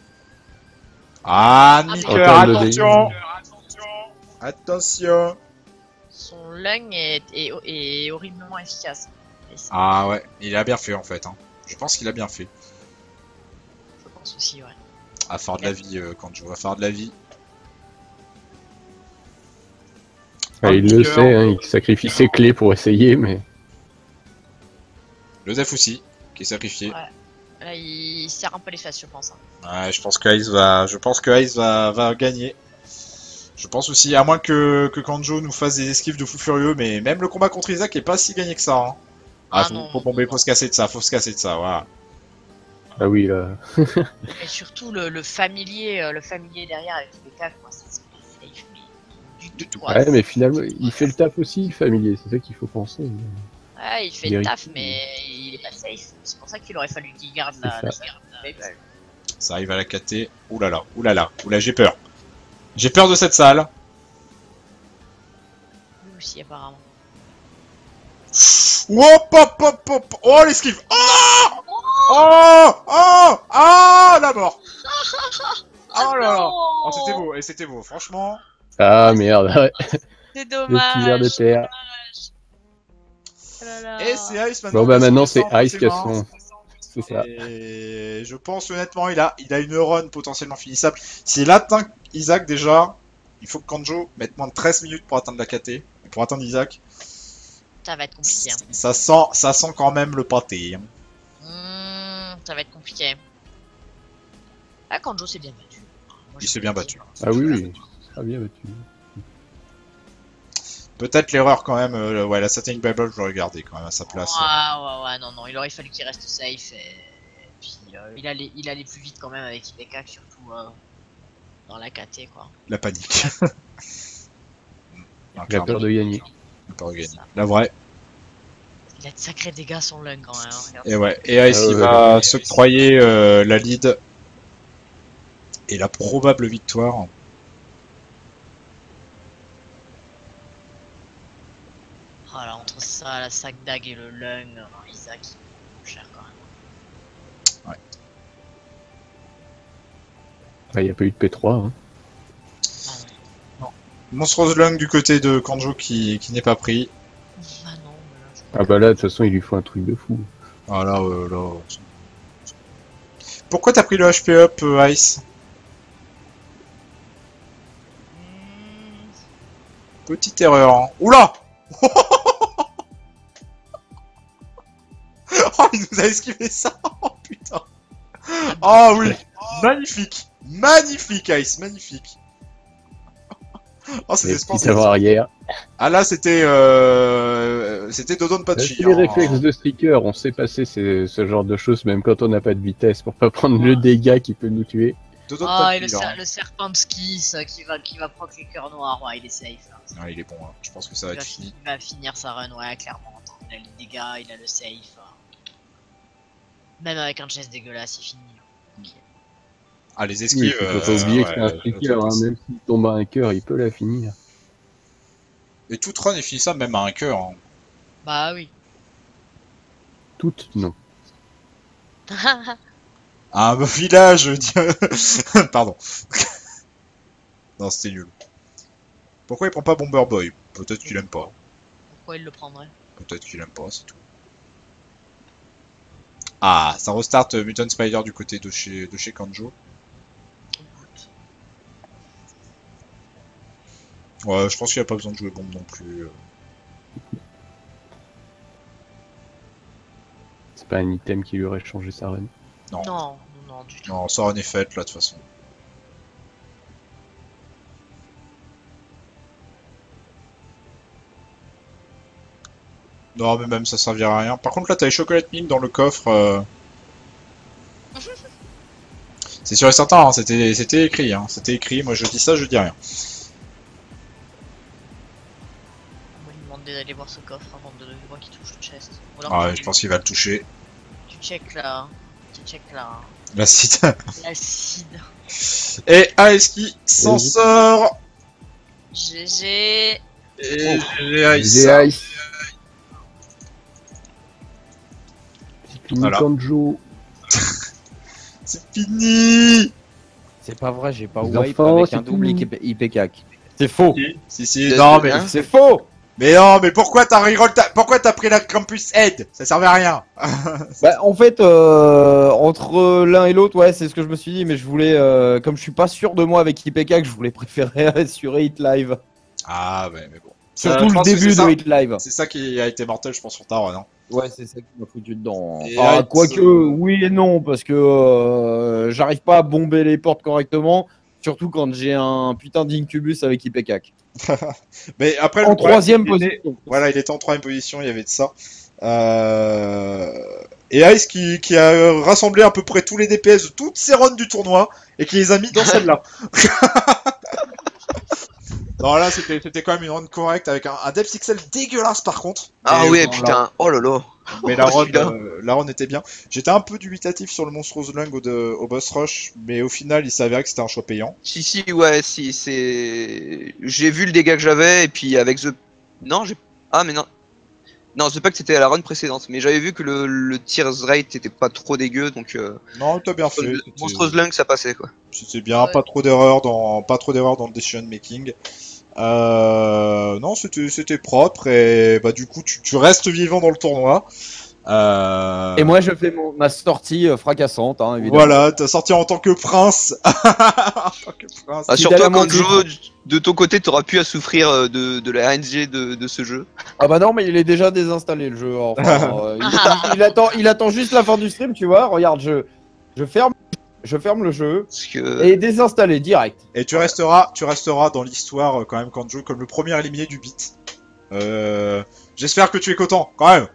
Ah, mais- Nicker, En termes de attention dégâts. Attention Son lung est, est, est horriblement efficace. Et c'est- Ah ouais, il a bien fait en fait. Hein. Je pense qu'il a bien fait. Je pense aussi, ouais. À faire de la vie, euh, quand je vais faire de la vie. Ah, il le Nicker. sait, hein, il sacrifie ses clés pour essayer, mais Le Zef aussi, qui est sacrifié. Ouais. Là, il serre un peu les fesses, je pense. hein. Ouais, je pense que Ice va, je pense que Ice va, va gagner. Je pense aussi, à moins que, que Kanjo nous fasse des esquives de fou furieux, mais même le combat contre Isaac est pas si gagné que ça. Hein. Ah, Ah faut, non, faut non, bomber, non. faut se casser de ça, faut se casser de ça, voilà. ah oui là. Et surtout, le, le familier euh, le familier derrière avec les caves, moi, ça c'est pas safe, mais du tout. quoi. Ouais, mais finalement, il fait le taf aussi, le familier, c'est ça qu'il faut penser. Ouais, il fait Il le est taf, risqué. mais il est pas safe. C'est pour ça qu'il aurait fallu qu'il garde la, C'est la, ça. la Bible. Ça arrive à la K T. Oulala, oulala, oula, j'ai peur. J'ai peur de cette salle. Lui aussi, apparemment. Hop, hop, hop, hop. Oh, l'esquive. Oh Oh Oh Ah, la mort. Oh là là. Oh, c'était beau, et c'était beau, franchement. Ah merde, ouais. C'est Le dommage. petit verre de terre. Oh là là. Et c'est Ice maintenant. Bon bah qui a son maintenant destin c'est entre Ice ses qui a mains. son, C'est ça. Et je pense honnêtement, il a, il a une run potentiellement finissable. S'il atteint Isaac déjà, il faut que Kanjo mette moins de treize minutes pour atteindre la K T. Et pour atteindre Isaac, Ça va être compliqué. Hein. ça sent, ça sent quand même le pâté. Hein. Mmh, ça va être compliqué. Ah, Kanjo s'est bien battu. Moi, Il je s'est peux bien le battu. dire. Ah oui, oui. Très bien battu. Peut-être l'erreur quand même, euh, ouais, la Satanic Bible, je l'aurais gardé quand même à sa place. Ah ouais, ouais, non, non, il aurait fallu qu'il reste safe. Et, et puis, euh, il, allait, il allait plus vite quand même avec I P K, surtout euh, dans la K T, quoi. La panique. Ah, Il a clairement, peur de gagner. il a peur de gagner. Ça. La vraie. Il a de sacrés dégâts son lung quand même. Hein, regarde Et ça. ouais, et Ice Ah ouais, il ouais, va ouais. s'octroyer euh, la lead et la probable victoire. Voilà, entre ça, la sac dag et le lung, euh, Isaac, il est cher quand même. Bah, il n'y a pas eu de P trois. Hein. Ah, ouais. Monstrous Lung du côté de Kanjo qui, qui n'est pas pris. Ah non, mais là, je Ah bah là, de toute façon, il lui faut un truc de fou. Ah là, euh, là. Pourquoi t'as pris le H P up, euh, Ice? Hmm, Petite erreur. Hein. Oula. Oh, il nous a esquivé ça. Oh putain. Ah oui. Magnifique. Magnifique, Ice. Magnifique. Oh, c'était Les petits splendide. avant arrière. Ah là, c'était euh... c'était Dodon Pachi. C'est les réflexes de streaker, on sait passer ces- ce genre de choses même quand on n'a pas de vitesse pour pas prendre le dégât qui peut nous tuer. Dodon Ah, et le, Pachi, ser là. le serpent ski, ça, qui va, qui va proc les cœurs noirs, ouais, il est safe. Là. Ah, il est bon, hein. Je pense que ça va Il, être va fini. fi- il va finir sa run, ouais, clairement. Attends, il a les dégâts, il a le safe. hein. Même avec un chest dégueulasse, il finit. Ok. Ah, les Oui, esquives. faut euh, pas oublier que ouais, c'est un euh, streaker, hein, même s'il tombe à un cœur, il peut la finir. Et toute run est finissable même à un cœur. Hein. Bah oui. Toutes, non. À un village, je dis- Pardon. Non, c'était nul. Pourquoi il prend pas Bomber Boy? Peut-être qu'il aime pas. Pourquoi il le prendrait? Peut-être qu'il aime pas, c'est tout. Ah, ça restart euh, Mutant Spider du côté de chez, de chez Kanjo. Ouais, je pense qu'il n'y a pas besoin de jouer bombe non plus. euh. C'est pas un item qui lui aurait changé sa run. Non. Non, non, non, du tout. Non, ça en est fait là de toute façon. Non, mais même ça servira à rien. Par contre, là, t'as les Chocolate Mine dans le coffre. euh. C'est sûr et certain, hein, c'était c'était écrit. Hein. C'était écrit, moi je dis ça, je dis rien. On va lui demander d'aller voir ce coffre avant de voir qu'il touche le chest. Ou alors Ah, ouais, tu, je pense qu'il va le toucher. tu check là. Tu check là. L'acide. L'acide. Et Aeski s'en Vas-y. sort. G G. Et Oh. j'ai Ice. J'ai Ice. C'est fini Voilà. Kanjo. C'est fini. C'est pas vrai, j'ai pas Les wipe enfants, avec c'est un double fini. I P K. C'est faux. Si, si, Deux non, secondes, mais. hein. C'est faux. Mais non, mais pourquoi t'as reroll ta... Pourquoi t'as pris la Campus Head? Ça servait à rien. Bah, en fait, euh, entre l'un et l'autre, ouais, c'est ce que je me suis dit, mais je voulais, euh, comme je suis pas sûr de moi avec I P K, que je voulais préférer assurer Hit Live. Ah, ouais, mais bon. Surtout Euh, je le pense que début c'est ça. de Hit Live. C'est ça qui a été mortel, je pense, sur ta run. Hein. Ouais, c'est ça qui m'a foutu dedans. Et Enfin, Heights, quoique, euh, oui et non, parce que euh, j'arrive pas à bomber les portes correctement, surtout quand j'ai un putain d'incubus avec I P K. Mais après, En le problème, troisième il était- position. Voilà, il était en troisième position, il y avait de ça. Euh... Et Ice qui, qui a rassemblé à peu près tous les D P S de toutes ces runs du tournoi et qui les a mis dans celle-là. Non, là, c'était c'était quand même une run correcte avec un, un depth pixel dégueulasse par contre. Ah Mais ouais, bon, putain. Oh lolo. Mais la run, Celui-là. euh, la run était bien. J'étais un peu dubitatif sur le Monstrous Lung au, de- au boss rush, mais au final, il s'avérait que c'était un choix payant. Si, si, ouais, si, c'est. J'ai vu le dégât que j'avais, et puis avec The. Non, j'ai. Ah, mais non. Non, The Pact c'était à la run précédente, mais j'avais vu que le, le tears rate était pas trop dégueu, donc. Euh... Non, t'as bien fait. le c'était- Monstrous Lung, ça passait, quoi. C'était bien, Ouais. pas trop d'erreurs dans, pas trop d'erreurs dans le decision making. Euh, non, c'était, c'était propre et bah du coup tu, tu restes vivant dans le tournoi. Euh... Et moi, je fais mon, ma sortie euh, fracassante, hein, évidemment. Voilà, t'as sorti en tant que prince. En tant que prince. Ah, Fidèle surtout à mon quand Joe, de ton côté, t'auras pu à souffrir euh, de, de la R N G de, de ce jeu. Ah bah non, mais il est déjà désinstallé le jeu. Enfin, euh, il, est- il attend, il attend juste la fin du stream, tu vois. Regarde, je, je ferme, je ferme le jeu Parce que... et désinstallé direct. Et tu resteras, tu resteras dans l'histoire euh, quand même, Kanjo, comme le premier éliminé du beat. Euh... J'espère que tu es content, quand même.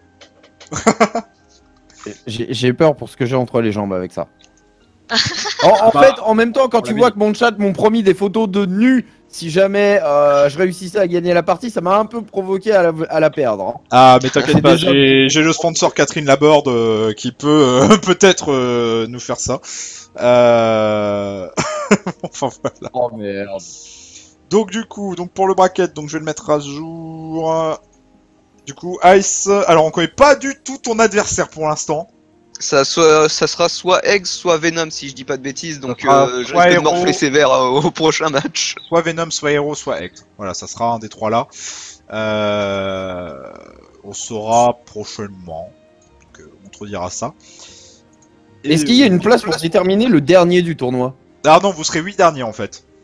J'ai j'ai peur pour ce que j'ai entre les jambes avec ça. En, en Bah, fait, en même temps, quand on tu l'avait vois que mon chat m'ont promis des photos de nus, si jamais euh, je réussissais à gagner la partie, ça m'a un peu provoqué à la, à la perdre. hein. Ah, mais t'inquiète C'est pas, déjà- j'ai j'ai le sponsor Catherine Laborde euh, qui peut euh, peut-être euh, nous faire ça. Euh... enfin voilà. Oh merde. Donc du coup, donc pour le bracket, donc je vais le mettre à jour. Du coup, Ice. Alors on connaît pas du tout ton adversaire pour l'instant. Ça, soit, ça sera soit Eggs, soit Venom, si je dis pas de bêtises. Donc sera euh, je soit risque de Hero. morfler sévère euh, au prochain match. Soit Venom, soit Hero, soit Egg. Voilà, ça sera un des trois là. Euh... On saura prochainement. Donc, euh, on te redira ça. Et- Est-ce qu'il y a une place pour déterminer le dernier du tournoi? Ah non, vous serez huit derniers en fait.